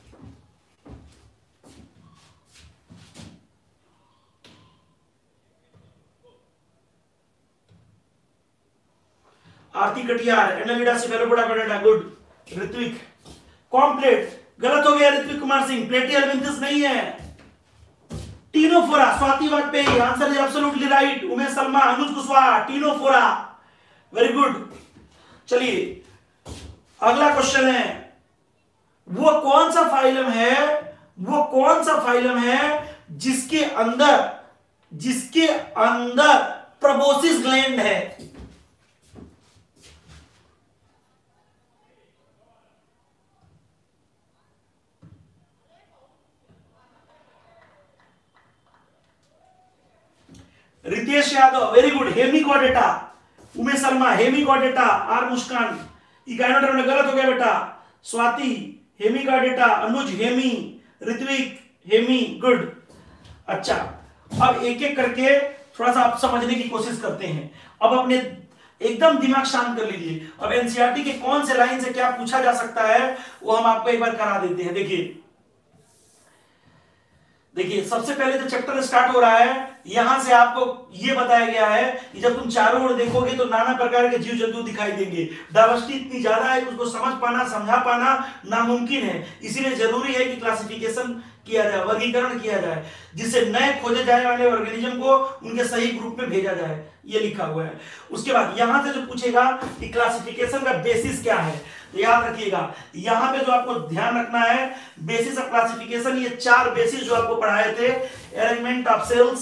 Aarti Katiyar, Annelida, Cephalopoda, Chordata, good. Ritvik, comb plate, गलत हो गया ऋत्विक कुमार सिंह, प्लेटी एल्मिंथस नहीं है। Ctenophora, Swati Vajpayee, answer is absolutely right. Umesh Sharma, Anuj Kushwaha, Ctenophora, very good. चलिए अगला क्वेश्चन है, वो कौन सा फाइलम है, वो कौन सा फाइलम है जिसके अंदर जिसके अंदर प्रोबोसिस ग्लैंड है? Ritesh Yadav, very good. Hemichordata, Umesh Sharma, Hemichordata. आर मुस्कान, इकाइनोडर्म, गलत हो गया बेटा। Swati, Hemichordata. Anuj, hemi. Ritvik, hemi, good. अच्छा, अब एक एक करके थोड़ा सा आप समझने की कोशिश करते हैं। अब अपने एकदम दिमाग शांत कर लीजिए। अब एनसीईआरटी के कौन से लाइन से क्या पूछा जा सकता है वो हम आपको एक बार करा देते हैं। देखिए देखिए सबसे पहले जो चैप्टर स्टार्ट हो रहा है, यहां से आपको यह बताया गया है कि जब तुम चारों ओर देखोगे तो नाना प्रकार के जीव जंतु दिखाई देंगे। डाइवर्सिटी इतनी ज्यादा है कि उसको समझ पाना, समझा पाना नामुमकिन है। इसीलिए जरूरी है कि क्लासिफिकेशन किया जाए, वर्गीकरण किया जाए, जिससे नए खोजे जाने वाले ऑर्गेनिज्म को उनके सही ग्रुप में भेजा जाए, ये लिखा हुआ है। उसके बाद यहां से जो पूछेगा कि क्लासिफिकेशन का बेसिस क्या है, तो याद रखिएगा यहां पे जो आपको ध्यान रखना है, बेसिस ऑफ क्लासिफिकेशन, ये चार बेसिस जो आपको पढ़ाए थे, अरेंजमेंट ऑफ सेल्स,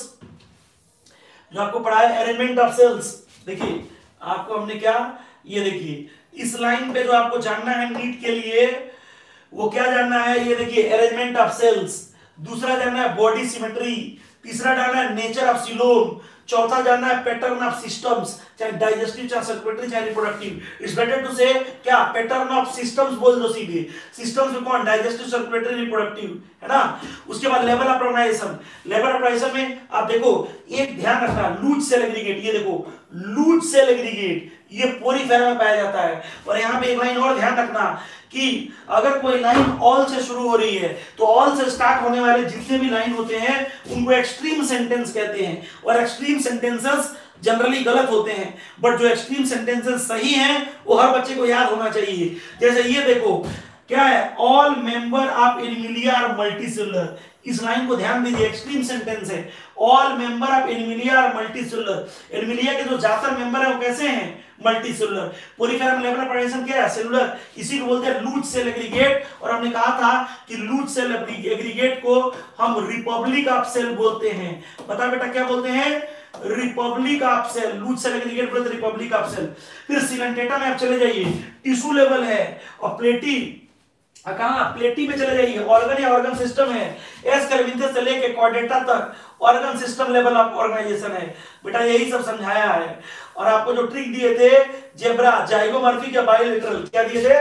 जो आपको पढ़ाया अरेंजमेंट ऑफ सेल्स। देखिए आपको हमने क्या, ये देखिए इस लाइन पे जो आपको जानना है नीट के लिए, वो क्या जानना है, ये देखिए अरेंजमेंट ऑफ सेल्स। दूसरा जानना है बॉडी सिमेट्री। तीसरा जानना है नेचर ऑफ सीलोम। चौथा जानना है पैटर्न ऑफ सिस्टम्स, चाहे डाइजेस्टिव, चाहे सर्कुलेटरी, चाहे reproductive. It's better to say क्या, पैटर्न ऑफ सिस्टम्स बोल दो सीधे। सिस्टम्स में कौन, डाइजेस्टिव, सर्कुलेटरी, रिप्रोडक्टिव, है ना। उसके बाद level of organisation. Level of organisation में आप देखो, एक ध्यान रखना, लूज सेल एग्रीगेट, ये देखो लूज सेल एग्रीगेट, ये पोरीफेरा में पाया जाता है। और यहां पे एक लाइन और ध्यान रखना कि अगर कोई लाइन ऑल से शुरू हो रही है तो ऑल से स्टार्ट होने वाले जितने भी लाइन होते हैं उनको एक्सट्रीम सेंटेंस कहते हैं। और एक्सट्रीम सेंटेंसेस जनरली गलत होते हैं, बट जो एक्सट्रीम सेंटेंसेस सही हैं वो हर बच्चे को याद होना चाहिए। जैसे ये देखो क्या है, all member of Animalia are multicellular. इस लाइन को ध्यान दीजिए, एक्सट्रीम सेंटेंस है। All member of Animalia are multicellular. Animalia के जो ज्यादातर मेंबर है वो कैसे हैं, मल्टीसेलुलर। पोरीफेरा में लेवल ऑफ ऑर्गेनाइजेशन क्या है, सेलुलर। इसी को बोलते हैं लूज सेल एग्रीगेट। और हमने कहा था कि लूज सेल एग्रीगेट को हम रिपब्लिक ऑफ सेल बोलते हैं। बता बेटा क्या बोलते हैं, republic of cell. Loose cell aggregate बोलते हैं रिपब्लिक ऑफ सेल। फिर सिलेंटेटा में आप चले जाइए, टिश्यू लेवल है। और प्लेटी कहां, प्लेटी में चले जाइए, ऑर्गन या ऑर्गन सिस्टम है। एस कैल्विन से लेके कॉर्डेटा तक organ system level of organisation है। बेटा यही सब समझाया है। और आपको जो ट्रिक दिए थे जेब्रा, जाइगोमॉर्फिक या बाइलेटरल, क्या दिए थे?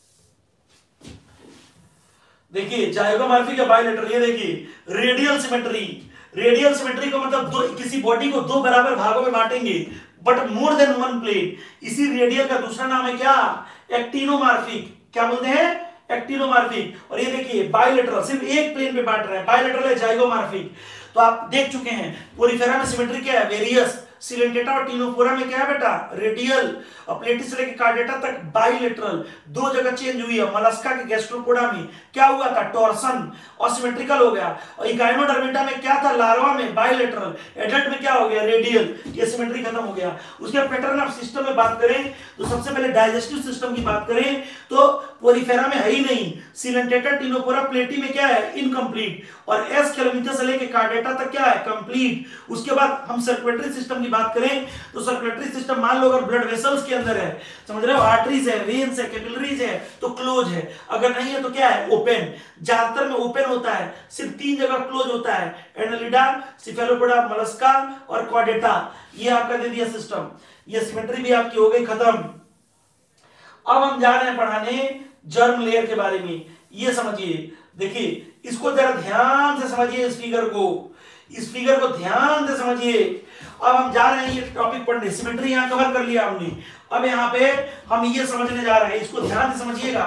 देखिए जाइगोमॉर्फिक या बाइलेटरल, ये देखिए रेडियल सिमेट्री। रेडियल सिमेट्री को मतलब दो, किसी बॉडी को दो बराबर भागों में बांटेंगे but more than one plane. इसी रेडियल का दूसरा नाम है क्या? एक्टिनोमॉर्फिक। क्या बोलते हैं? एक्टिनोमॉर्फिक। और ये देखिए बाइलेटरल, सिर्फ एक प्लेन पे बांट रहे हैं, बाइलेटरल है जाइगोमॉर्फिक। तो आप देख चुके हैं पोरिफेरा में सिमेट्री क्या है? वेरियस। सिलेंटेटा और टिनोफोरा में क्या है बेटा? रेडियल। और प्लेटी से लेकर कार्डेटा तक बाइलेटरल। दो जगह चेंज हुई है। मोलस्का के गैस्ट्रोपोडा में क्या हुआ था? टॉर्सन और सिमेट्रिकल हो गया। और इकाइनोडर्मेटा में क्या था? लार्वा में बाइलेटरल। एडल्ट में क्या हो गया? रेडियल। ये सिमेट्री खत्म हो गया। उसके पैटर्न ऑफ सिस्टम में बात करें तो सबसे पहले डाइजेस्टिव सिस्टम की बात करें तो पोरिफेरा में है ही नहीं। सिलेंटेटा, टिनोफोरा, प्लेटी में क्या है? इनकम्प्लीट। और एस कैल्विन से लेकर कार्डेटा तक क्या है? कंप्लीट। उसके बाद हम सर्कुलेटरी सिस्टम की बात करें तो सर्कुलेटरी सिस्टम मान लो अगर ब्लड वेसल्स के अंदर है, समझ रहे हो, आर्टरीज है, वेन्स है, कैपिलरीज है तो क्लोज है। अगर नहीं है तो क्या है? ओपन। ज्यादातर में ओपन होता है, सिर्फ तीन जगह क्लोज होता है, एनालिडा, सिफेलोपोडा, मोलस्का और कॉर्डेटा। ये आपका दे दिया सिस्टम। ये सिमेट्री भी आपकी हो गई खत्म। अब हम जा रहे हैं पढ़ाने जर्म लेयर के बारे में। ये समझिए, देखिए इसको जरा ध्यान से समझिए, इस फिगर को इस फिगर को ध्यान से समझिए। अब हम जा रहे हैं ये टॉपिक पढ़ने। सिमेट्री यहां कवर कर लिया हमने। अब यहाँ पे हम ये समझने जा रहे हैं, इसको ध्यान से समझिएगा।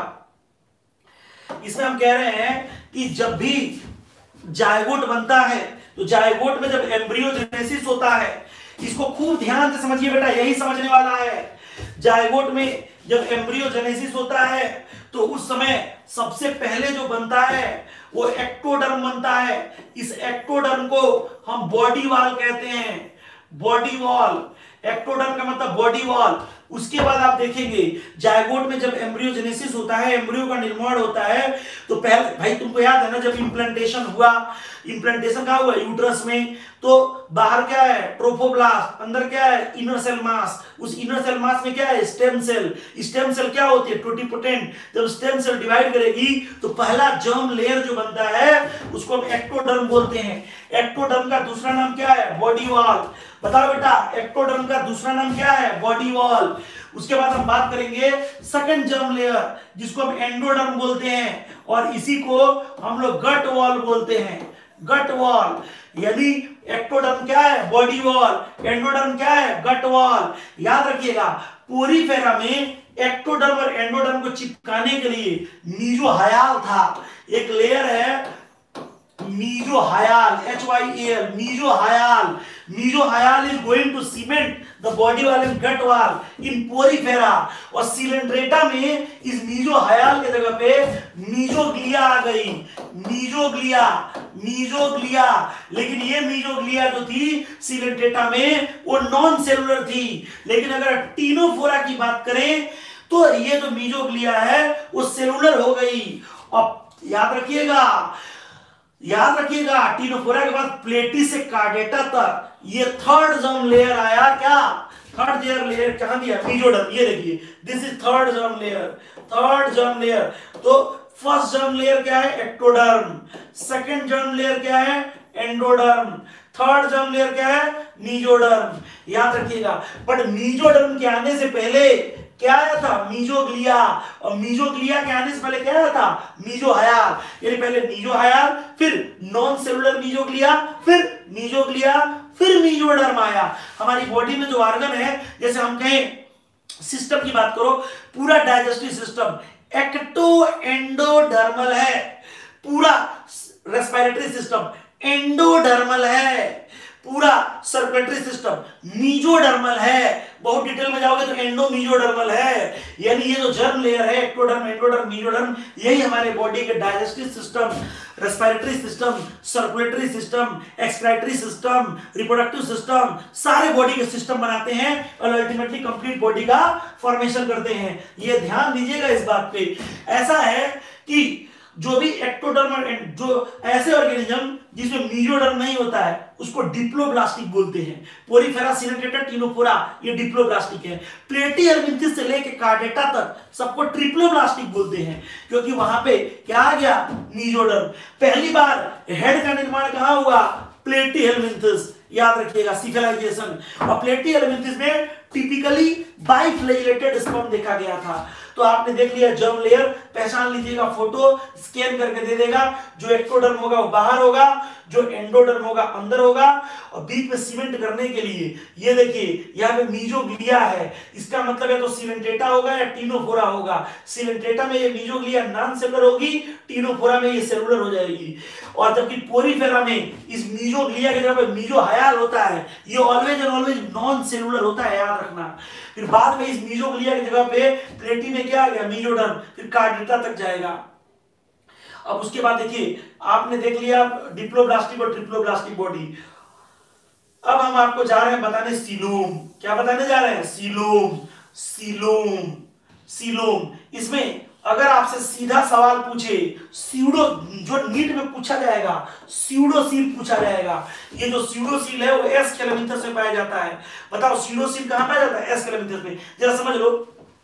इसमें हम कह रहे हैं कि जब भी जायगोट बनता है तो जायगोट में जब एम्ब्रियोजेनेसिस होता है, इसको खूब ध्यान से समझिए बेटा, यही समझने वाला है। जायगोट में जब एम्ब्रियोजेनेसिस होता है तो उस समय सबसे पहले जो बनता है वो एक्टोडर्म बनता है। इस एक्टोडर्म को हम बॉडी वॉल कहते हैं। बॉडी वॉल, एक्टोडर्म का मतलब बॉडी वॉल। उसके बाद आप देखेंगे जायगोट में जब एम्ब्रियोजेनेसिस होता है, एम्ब्रियो का निर्माण होता है तो पहले भाई तुमको याद है ना, जब इंप्लांटेशन हुआ, इंप्लांटेशन कहाँ हुआ? यूट्रस में। तो बाहर क्या है? ट्रोफोब्लास्ट। अंदर क्या है? Inner cell mass. उस इनर सेल मास में क्या है? Stem cell. स्टेम सेल क्या होती है? टोटिपोटेंट। जब स्टेम सेल डिवाइड करेगी तो पहला जर्म लेयर जो बनता है उसको हम एक्टोडर्म बोलते हैं। एक्टोडर्म का दूसरा नाम क्या है? Body wall. बताओ बेटा, एक्टोडर्म का दूसरा नाम क्या है? Body wall. उसके बाद हम बात करेंगे सेकंड जर्म लेयर जिसको हम एंडोडर्म बोलते हैं, और इसी को हम लोग गट वॉल बोलते हैं। गट वॉल। यानी एक्टोडर्म क्या है? Body wall. एंडोडर्म क्या है? Gut wall. याद रखिएगा, पोरिफेरा में एक्टोडर्म और एंडोडर्म को चिपकाने के लिए मीजोहायाल था। एक लेयर है mesohyl, H Y A L, mesohyl. Mesohyl is going to cement the body wall and gut wall in porifera. और सिलेंड्रेटा में इस मीजोहायाल के जगह पे मीजोग्लिया आ गई। Mesoglea, mesoglea. लेकिन ये मीजोग्लिया जो थी सिलेंड्रेटा में वो नॉन सेलुलर थी। लेकिन अगर टिनोफोरा की बात करें तो ये जो मीजोग्लिया है वो सेलुलर हो गई। अब याद रखिएगा, याद रखिएगा टिनोफोरा के बाद प्लेटी से कार्डेटा तक ये थर्ड जर्म लेयर आया। क्या? थर्ड जर्म लेयर कहां दिया? मीजोडर्म। ये देखिए, this is third germ layer. Third germ layer. तो फर्स्ट जर्म लेयर क्या है? एक्टोडर्म। सेकंड जर्म लेयर क्या है? एंडोडर्म। थर्ड जर्म लेयर क्या है? मीजोडर्म। याद रखिएगा। बट मीजोडर्म के आने से पहले क्या आया था? मीजोग्लिया। और मीजोग्लिया के आने से पहले क्या आया था? मीजोहायाल। यानी पहले मीजोहायाल, फिर नॉन सेलुलर मीजोग्लिया, फिर मीजोग्लिया, फिर मीजोडर्म आया। हमारी बॉडी में जो ऑर्गन है, जैसे हम कहें सिस्टम की बात करो, पूरा डाइजेस्टिव सिस्टम एक्टो एंडोडर्मल है। पूरा रेस्पिरेटरी सिस्टम एंडोडर्मल है। पूरा सर्कुलेटरी सिस्टम मीजोडर्मल है। बहुत डिटेल में जाओगे तो एंडो मीजोडर्मल है। यानी ये जो जर्म लेयर है, एक्टोडर्म, एंडोडर्म, मीजोडर्म, यही हमारे बॉडी के digestive system, respiratory system, circulatory system, excretory system, reproductive system, सारे बॉडी के सिस्टम बनाते हैं और अल्टीमेटली कंप्लीट बॉडी का फॉर्मेशन करते हैं। ये ध्यान दीजिएगा इस बात पे। ऐसा है कि जो भी एक्टोडर्म, जो ऐसे ऑर्गेनिज्म जिसमें मीजोडर्म नहीं होता है उसको डिप्लोब्लास्टिक बोलते हैं। पोरीफेरा, सिनेटेटा, टिनोफोरा ये डिप्लोब्लास्टिक है। प्लेटीहेल्मिन्थेस से लेके कार्डेटा तक सबको ट्रिप्लोब्लास्टिक बोलते हैं, क्योंकि वहां पे क्या आ गया, मीजोडर्म। पहली बार हेड का निर्माण कहां हुआ, प्लेटीहेल्मिन्थेस, याद रखिएगा, सिविलाइजेशन। और प्लेटीहेल्मिन्थेस में टिपिकली बाइफ्लैजिलेटेड स्पर्म देखा गया था। तो आपने देख लिया जर्म लेयर, पहचान लीजिएगा, फोटो स्कैन करके दे देगा। जो एक्टोडर्म होगा वो बाहर होगा, जो एंडोडर्म होगा अंदर होगा। और बीच में सीमेंट करने के लिए ये देखिए यहाँ पे मीजोग्लिया है, इसका मतलब है तो सीमेंटेटा होगा या टिनोफोरा होगा। सीमेंटेटा में ये मीजोग्लिया नॉन सेलुलर होगी, टिनोफोरा में ये सेलुलर हो जाएगी। और जबकि पोरीफेरा में इस मीजोग्लिया की जगह पे मीजोहायल होता है, ये always and always non cellular होता है, याद रखना। फिर बाद में इस मीजोग्लिया की जगह पे प्लेटी में क्या आ गया, मीजोडर्म, फिर कार्डेटा तक जाएगा। अब उसके बाद देखिए आपने देख लिया डिप्लोब्लास्टिक और ट्रिप्लोब्लास्टिक बॉडी। अब हम आपको जा रहे हैं बताने सीलोम। क्या बताने जा रहे हैं, सीलोम, सीलोम, सीलोम। इसमें अगर आपसे सीधा सवाल पूछे, सीडो जो नीट में पूछा जाएगा, सीडोसील पूछा जाएगा। ये जो सीडोसील है वो एस कैलेमिन्थस में पाया जाता है। बताओ सीडोसील कहां पाया जाता है, एस कैलेमिन्थस में। जरा समझ लो,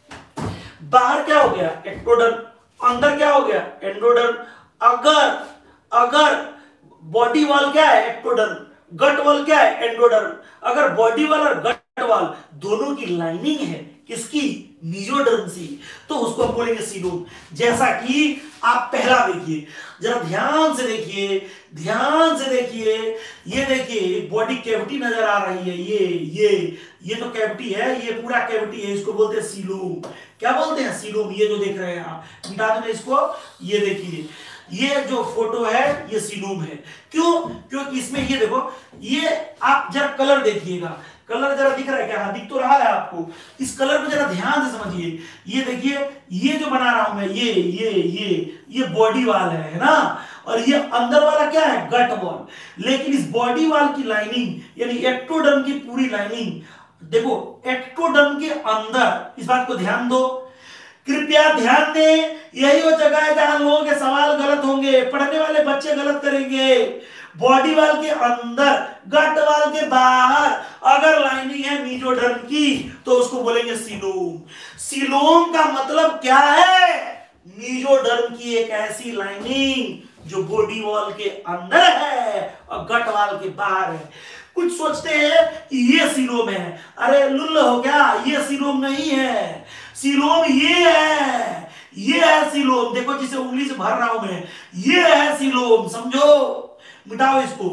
बाहर क्या हो गया, एक्टोडर्म, अंदर क्या हो गया, एंडोडर्म। अगर अगर बॉडी वॉल क्या है, एक्टोडर्म, गट वॉल क्या है, एंडोडर्म। अगर बॉडी वॉल और गट वॉल दोनों की लाइनिंग है किसकी, मीजोडर्म से, तो उसको हम बोलेंगे सीलोम। जैसा कि आप पहला देखिए, जरा ध्यान से देखिए, ध्यान से देखिए, ये देखिए बॉडी कैविटी नजर आ रही है, ये ये ये तो कैविटी है, ये पूरा कैविटी है, इसको बोलते हैं सीलोम। क्या बोलते हैं, सीलोम। ये जो देख रहे हैं आप, मिटा दो इसको, ये देखिए ये जो फोटो है ये सीलोम है। क्यों, क्योंकि इसमें ये देखो, ये आप जरा कलर देखिएगा, कलर जरा दिख रहा है क्या, दिख तो रहा है आपको। इस कलर को जरा ध्यान से समझिए। ये देखिए, ये जो बना रहा हूं मैं, ये ये ये ये बॉडी वाल है, है ना, और ये अंदर वाला क्या है, गट वॉल। लेकिन इस बॉडी वाल की लाइनिंग यानी एक्टोडर्म की पूरी लाइनिंग, देखो एक्टोडर्म के अंदर, इस बात को ध्यान दो, कृपया ध्यान दें, यही वो जगह है जहां लोगों के सवाल गलत होंगे, पढ़ने वाले बच्चे गलत करेंगे। बॉडी वाल के अंदर, गट वाल के बाहर अगर लाइनिंग है मीजोडर्म की तो उसको बोलेंगे सीलोम। सीलोम का मतलब क्या है, मीजोडर्म की एक ऐसी लाइनिंग जो बॉडी वॉल के अंदर है और गट वाल के बाहर है। कुछ सोचते हैं कि ये सीलोम है, अरे लुल्ल हो गया, ये सीलोम नहीं है, सीलोम ये है, ये है सीलोम। देखो जिसे उंगली से भर रहा हूं मैं, ये है सीलोम, समझो, मिटाओ इसको।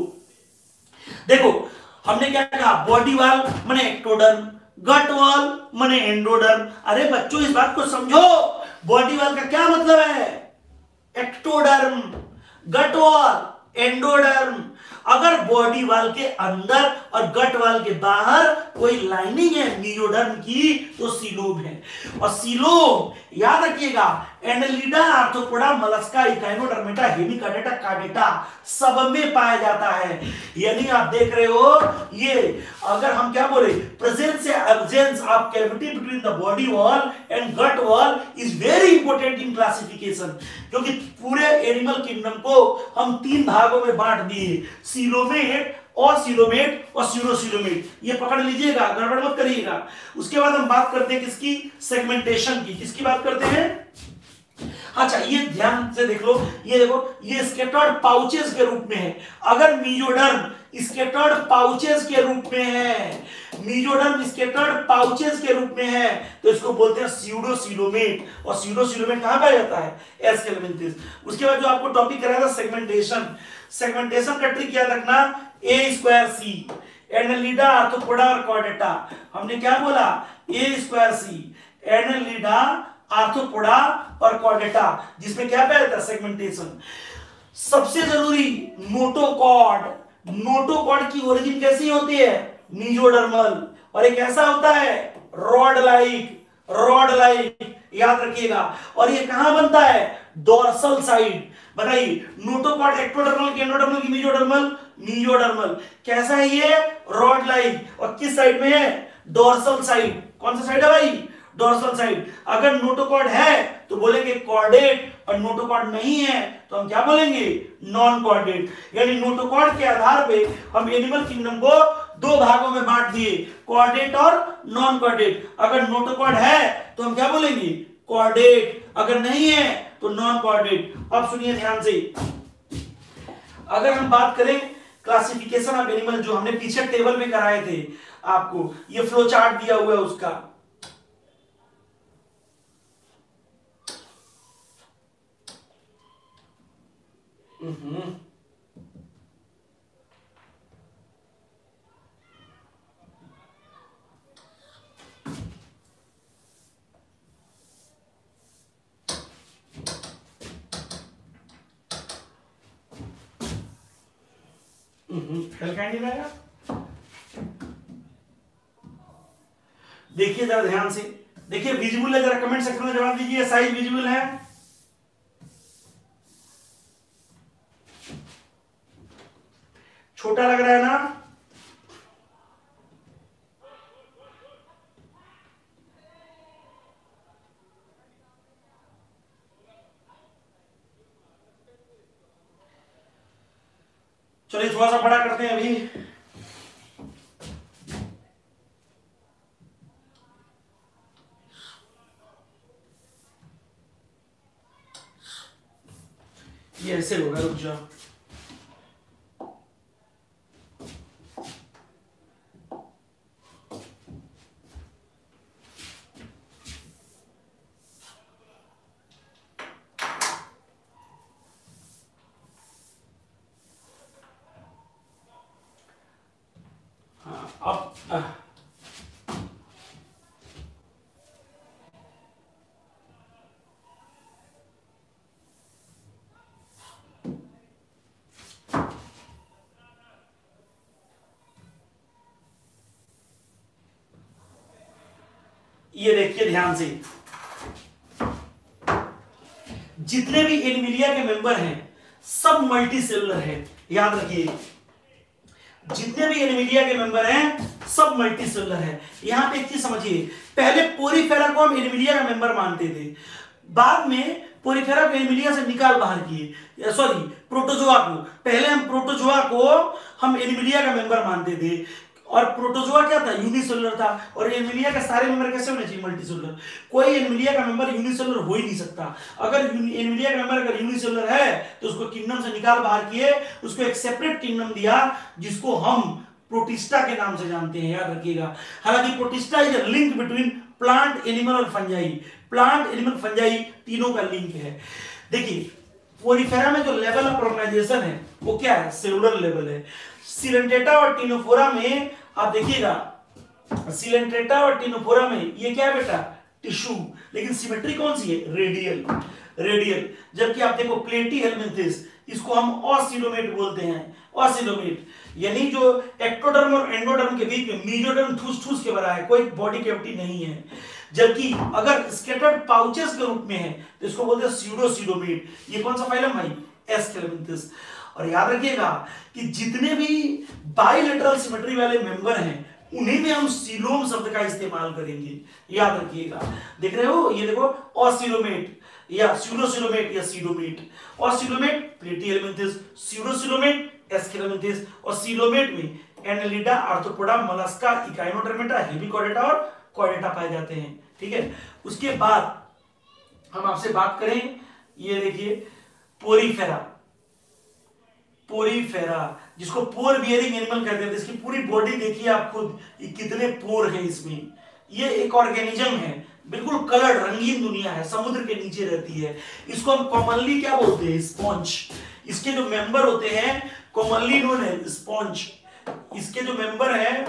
देखो हमने क्या कहा, बॉडी वॉल माने एक्टोडर्म, गट वॉल माने एंडोडर्म। अरे बच्चों इस बात को समझो, बॉडी वॉल का क्या मतलब है, एक्टोडर्म, गट वॉल, एंडोडर्म। अगर बॉडी वाल के अंदर और गट वाल के बाहर कोई लाइनिंग है मीजोडर्म की तो सीलोम है। और सीलोम याद रखिएगा, annelida, arthropoda, Mollusca, echinodermata, hemichordata, chordata सब में पाया जाता है। यानी आप देख रहे हो, ये अगर हम क्या बोले, प्रेजेंस या absence of cavity between the body wall and gut wall is very important in classification. क्योंकि पूरे एनिमल किंगडम को हम तीन भागों में बांट दिए, सीलोमेट, और सीलोमेट और सीरोसीलोमेट। ये पकड़ लीजिएगा, गड़बड़ मत करिएगा। उसके बाद हम बात करते हैं किसकी, सेगमेंटेशन की। किसकी बात करते हैं, अच्छा ये ध्यान से देख लो, ये देखो ये स्कैटर्ड पाउचेस के रूप में है। अगर मीजोडर्म स्कैटर्ड पाउचेस के रूप में है, मीजोडर्म स्कैटर्ड पाउचेस के रूप में है तो इसको बोलते हैं स्यूडोसीलोमेट। और स्यूडोसीलोमेट कहां पाया जाता है, एस कैलेमिन्थिस। उसके बाद जो आपको टॉपिक कराया था सेगमेंटेशन, सेगमेंटेशन का ट्रिक याद रखना, A square C, annelida, arthropoda और कॉर्डेटा। हमने क्या बोला, A square C, annelida, arthropoda और कॉर्डेटा, जिसमें क्या पाया जाता है, सेगमेंटेशन। सबसे जरूरी नोटोकॉर्ड, नोटोकॉर्ड की ओरिजिन कैसी होती है, मीजोडर्मल, और एक ऐसा होता है रॉड लाइक, रॉड लाइक, याद रखिएगा। और ये कहां बनता है, डोर्सल साइड। बताइए नोटोकॉर्ड एक्टोडर्मल की, एंडोडर्मल की, मीजोडर्मल, मीजोडर्मल। कैसा है ये, रॉड लाइक, और किस साइड में है, डोर्सल साइड। कौन सा साइड है भाई, डोर्सल साइड। अगर नोटोकॉर्ड है तो बोलेंगे कॉर्डेट, और नोटोकॉर्ड नहीं है तो हम क्या बोलेंगे, नॉन कॉर्डेट। यानी नोटोकॉर्ड के आधार पे हम एनिमल किंगडम को दो भागों में बांट दिए, कॉर्डेट और नॉन कॉर्डेट। अगर नोटोकॉर्ड है तो हम क्या बोलेंगे, कॉर्डेट, अगर नहीं है तो नॉन कॉर्डेट। अब सुनिए ध्यान से, अगर हम बात करें क्लासिफिकेशन ऑफ एनिमल, जो हमने पीछे टेबल में कराए थे आपको, ये फ्लो चार्ट दिया हुआ है उसका। हम्म देखिए जरा ध्यान से, देखिए विजिबल है, जरा कमेंट सेक्शन में जवाब दीजिए, साइज विजिबल है? छोटा लग रहा है ना? चलिए थोड़ा सा बड़ा करते हैं अभी। ये ऐसे होगा, रुक जाओ। अब ये देखिए ध्यान से, जितने भी एनिमिलिया के मेंबर हैं सब मल्टी सेलुलर है, याद रखिए। जितने भी एनिमिलिया के मेंबर हैं सब मल्टी सेलुलर है। यहां पे एक चीज समझिए, पहले पोरीफेरा को हम एनिमिलिया का मेंबर मानते थे, बाद में पोरीफेरा को एनिमिलिया से निकाल बाहर किए, सॉरी प्रोटोजोआ को। पहले हम प्रोटोजोआ को हम एनिमिलिया का मेंबर मानते थे, और प्रोटोजोआ क्या था, यूनिसेलुलर था। और एनिमिलिया के सारे मेंबर कैसे होने चाहिए, मल्टीसेलुलर। कोई एनिमिलिया का मेंबर यूनिसेलुलर हो ही नहीं सकता। अगर एनिमिलिया का मेंबर अगर यूनिसेलुलर है तो उसको किंगडम से निकाल बाहर किए, उसको एक सेपरेट किंगडम दिया जिसको हम प्रोटिस्टा के नाम से जानते हैं, याद रखिएगा। हालांकि protista is a link between plant, animal और फंजाई। प्लांट, एनिमल, फंजाई तीनों का लिंक है। देखिए पोरीफेरा में जो लेवल ऑफ ऑर्गेनाइजेशन है वो क्या है, सेलुलर लेवल है। सिलेंट्रेटा और टिनोफोरा में आप देखिएगा, सिलेंट्रेटा और टिनोफोरा में ये क्या है बेटा, टिश्यू, लेकिन सिमेट्री कौन सी है, रेडियल, रेडियल। जबकि आप देखो प्लेटी हेलमिंथेस, इसको हम ऑसिलोमेट बोलते हैं, ऑसिलोमेट। यानी जो एक्टोडर्म और एंडोडर्म के बीच में मेसोडर्म ठूस ठूस के भरा है, कोई बॉडी कैविटी नहीं है। जबकि अगर स्कैटर्ड पाउचेस के रूप में है तो इसको बोलते हैं स्यूडोसिलोमेट। ये कौन सा फाइलम भाई, एस्केलेमिंथेस। और याद रखिएगा कि जितने भी बाइलेटरल सिमेट्री वाले मेंबर हैं उन्हीं में हम सीलोम शब्द का इस्तेमाल करेंगे, याद रखिएगा। देख रहे हो, ये देखो ऑसिलोमेट या स्यूडोसिलोमेट या सीडोमेट। ऑसिलोमेट प्लेटी हेलमिंथेस, स्यूडोसिलोमेट एस्केलेमिंथेस, और सीलोमेट में annelida, arthropoda, Mollusca, echinodermata, hemichordata और कॉर्डेटा पाए जाते हैं। ठीक है, उसके बाद हम आपसे बात करें, ये देखिए पोरीफेरा, पोरीफेरा जिसको पोर बियरिंग एनिमल कहते हैं। इसकी पूरी बॉडी देखिए आप खुद, ये कितने पोर हैं इसमें। ये एक ऑर्गेनिज्म है, बिल्कुल कलर रंगीन दुनिया है, समुद्र के नीचे रहती है। इसको हम कॉमनली क्या बोलते हैं, स्पॉन्ज। इसके जो मेंबर होते हैं कॉमनली नोन है स्पॉन्ज। इसके जो मेंबर है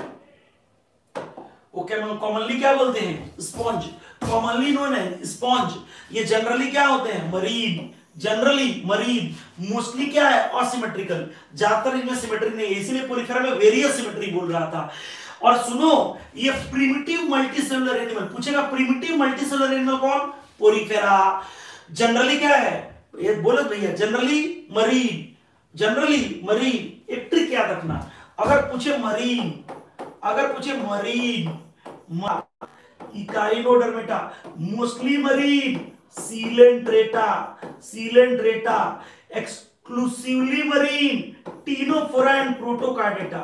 वो क्या कॉमनली क्या बोलते हैं, स्पॉन्ज। कॉमनली नोन है स्पॉन्ज। ये जनरली क्या होते हैं, मरीन, जनरली मरीन। मोस्टली क्या है, असिमेट्रिकल। ज्यादातर इनमें सिमेट्री नहीं है, इसीलिए पोरीफेरा में वेरियस सिमेट्री बोल रहा था। और सुनो, ये प्रिमिटिव मल्टीसेलुलर एनिमल पूछेगा, प्रिमिटिव मल्टीसेलुलर एनिमल कौन, पोरीफेरा। जनरली क्या है, ये बोलो भैया, जनरली मरीन, जनरली मरीन। एक ट्रिक याद रखना, अगर पूछे मरीन, अगर पूछे marine echinodermata, mostly marine, coelenterata, coelenterata, exclusively marine, ctenophora and protochordata,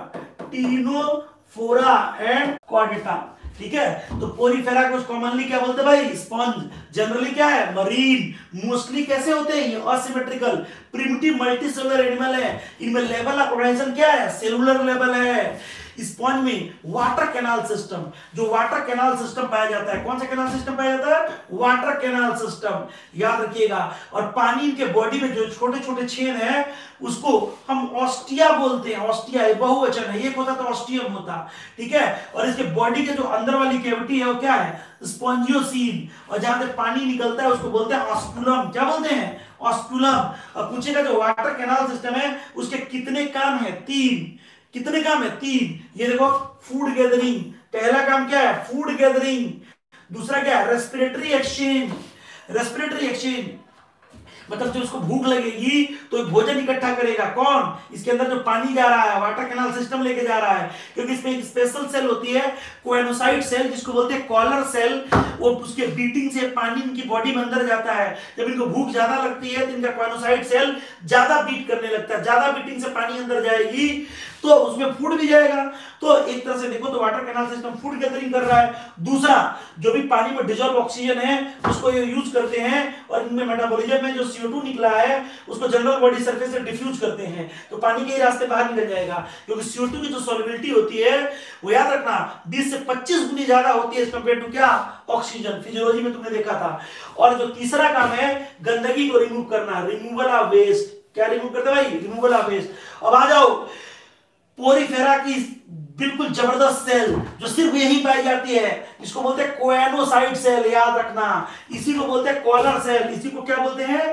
ctenophora and chordata. ठीक है, तो पोरीफेरा को कॉमनली क्या बोलते हैं भाई? स्पंज। जनरली क्या है? मरीन। मोस्टली कैसे होते हैं ये? असिमेट्रिकल, प्रिमिटिव मल्टीसेलुलर एनिमल है। इनमें लेवल ऑफ ऑर्गेनाइजेशन क्या है? सेलुलर लेवल है। स्पंज में वाटर कैनाल सिस्टम, जो वाटर कैनाल सिस्टम पाया जाता है, कौन सा कैनाल सिस्टम पाया जाता है? वाटर कैनाल सिस्टम, याद रखिएगा। और पानी के बॉडी में जो छोटे छोटे छेद हैं उसको हम ऑस्टिया बोलते हैं। ऑस्टिया बहुवचन है, एक होता तो ऑस्टियम होता। ठीक है, और इसके बॉडी के जो अंदर वाली कैविटी है वो क्या है? स्पॉन्जियोसील। और जहां से पानी निकलता है उसको बोलते हैं ऑस्कुलम। क्या बोलते हैं? ऑस्कुलम। और पूछेगा जो वाटर कैनाल सिस्टम है उसके कितने काम है? तीन। कितने काम है? तीन। ये देखो, फूड गैदरिंग, पहला काम क्या है? Food gathering. दूसरा क्या है? Respiratory exchange. रेस्पिरेटरी एक्सचेंज मतलब जो उसको भूख लगेगी तो भोजन इकट्ठा करेगा। कौन? इसके अंदर जो पानी जा रहा है, वाटर कैनाल सिस्टम लेके जा रहा है, क्योंकि इसमें एक स्पेशल सेल होती है, कोएनोसाइट सेल, जिसको बोलते हैं कॉलर सेल। वो उसके बीटिंग से पानी इनकी बॉडी में अंदर जाता है। जब इनको भूख ज्यादा लगती है तो इनका कोएनोसाइट सेल ज्यादा बीट करने लगता है। ज्यादा बीटिंग से पानी अंदर जाएगी तो उसमें फूड भी जाएगा। तो एक तरह से देखो तो water canal system food gathering कर रहा है। दूसरा, जो भी पानी में डिजॉल्व ऑक्सीजन है उसको ये यूज करते हैं और इनमें मेटाबॉलिज्म में जो सी ओ टू निकला है उसको जनरल बॉडी सरफेस से डिफ्यूज करते हैं, तो पानी के रास्ते बाहर निकल जाएगा। क्योंकि सी ओ टू की जो सॉल्युबिलिटी होती है वो याद रखना बीस से पच्चीस गुनी ज्यादा होती है एज कंपेयर टू क्या? ऑक्सीजन। फिजियोलॉजी में तुमने देखा था। और जो तीसरा काम है गंदगी को रिमूव करना, रिमूवल ऑफ वेस्ट। क्या रिमूव करते हैं भाई? Removal of waste. अब आ जाओ पोरीफेरा की बिल्कुल जबरदस्त सेल जो सिर्फ यही पाई जाती है, इसको बोलते हैं कोएनोसाइट सेल। याद रखना, इसी को बोलते हैं कॉलर सेल। इसी को क्या बोलते हैं?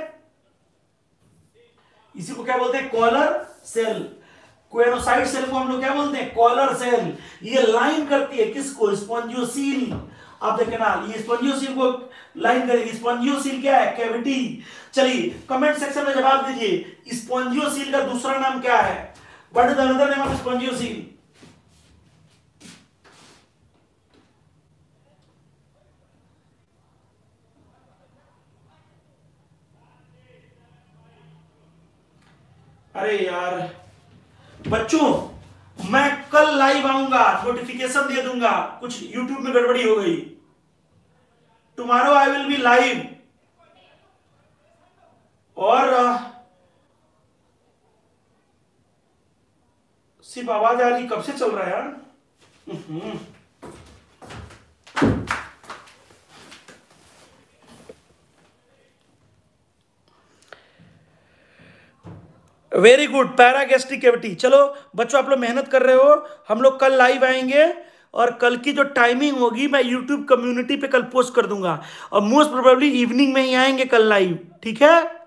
इसी को क्या बोलते हैं? Collar cell. कोएनोसाइट सेल को हम लोग क्या बोलते हैं? Collar cell. ये लाइन करती है किसको? स्पॉन्जियोसील। आप देखें ना, ये स्पॉन्जियोसील को लाइन करेगी। स्पॉन्जियोसील क्या है? कैविटी। चलिए कमेंट सेक्शन में जवाब दीजिए, स्पॉन्जियोसील का दूसरा नाम क्या है? What is the another name of spongiocele? अरे यार बच्चों, मैं कल लाइव आऊंगा, नोटिफिकेशन दे दूंगा। कुछ यूट्यूब में गड़बड़ी हो गई। Tomorrow I will be live. और सिर्फ आवाज आ रही, कब से चल रहा है यार? Very good, paragastric cavity. चलो बच्चों, आप लोग मेहनत कर रहे हो। हम लोग कल लाइव आएंगे और कल की जो टाइमिंग होगी मैं यूट्यूब कम्युनिटी पे कल पोस्ट कर दूंगा और मोस्ट प्रोबेबली इवनिंग में ही आएंगे कल लाइव। ठीक है?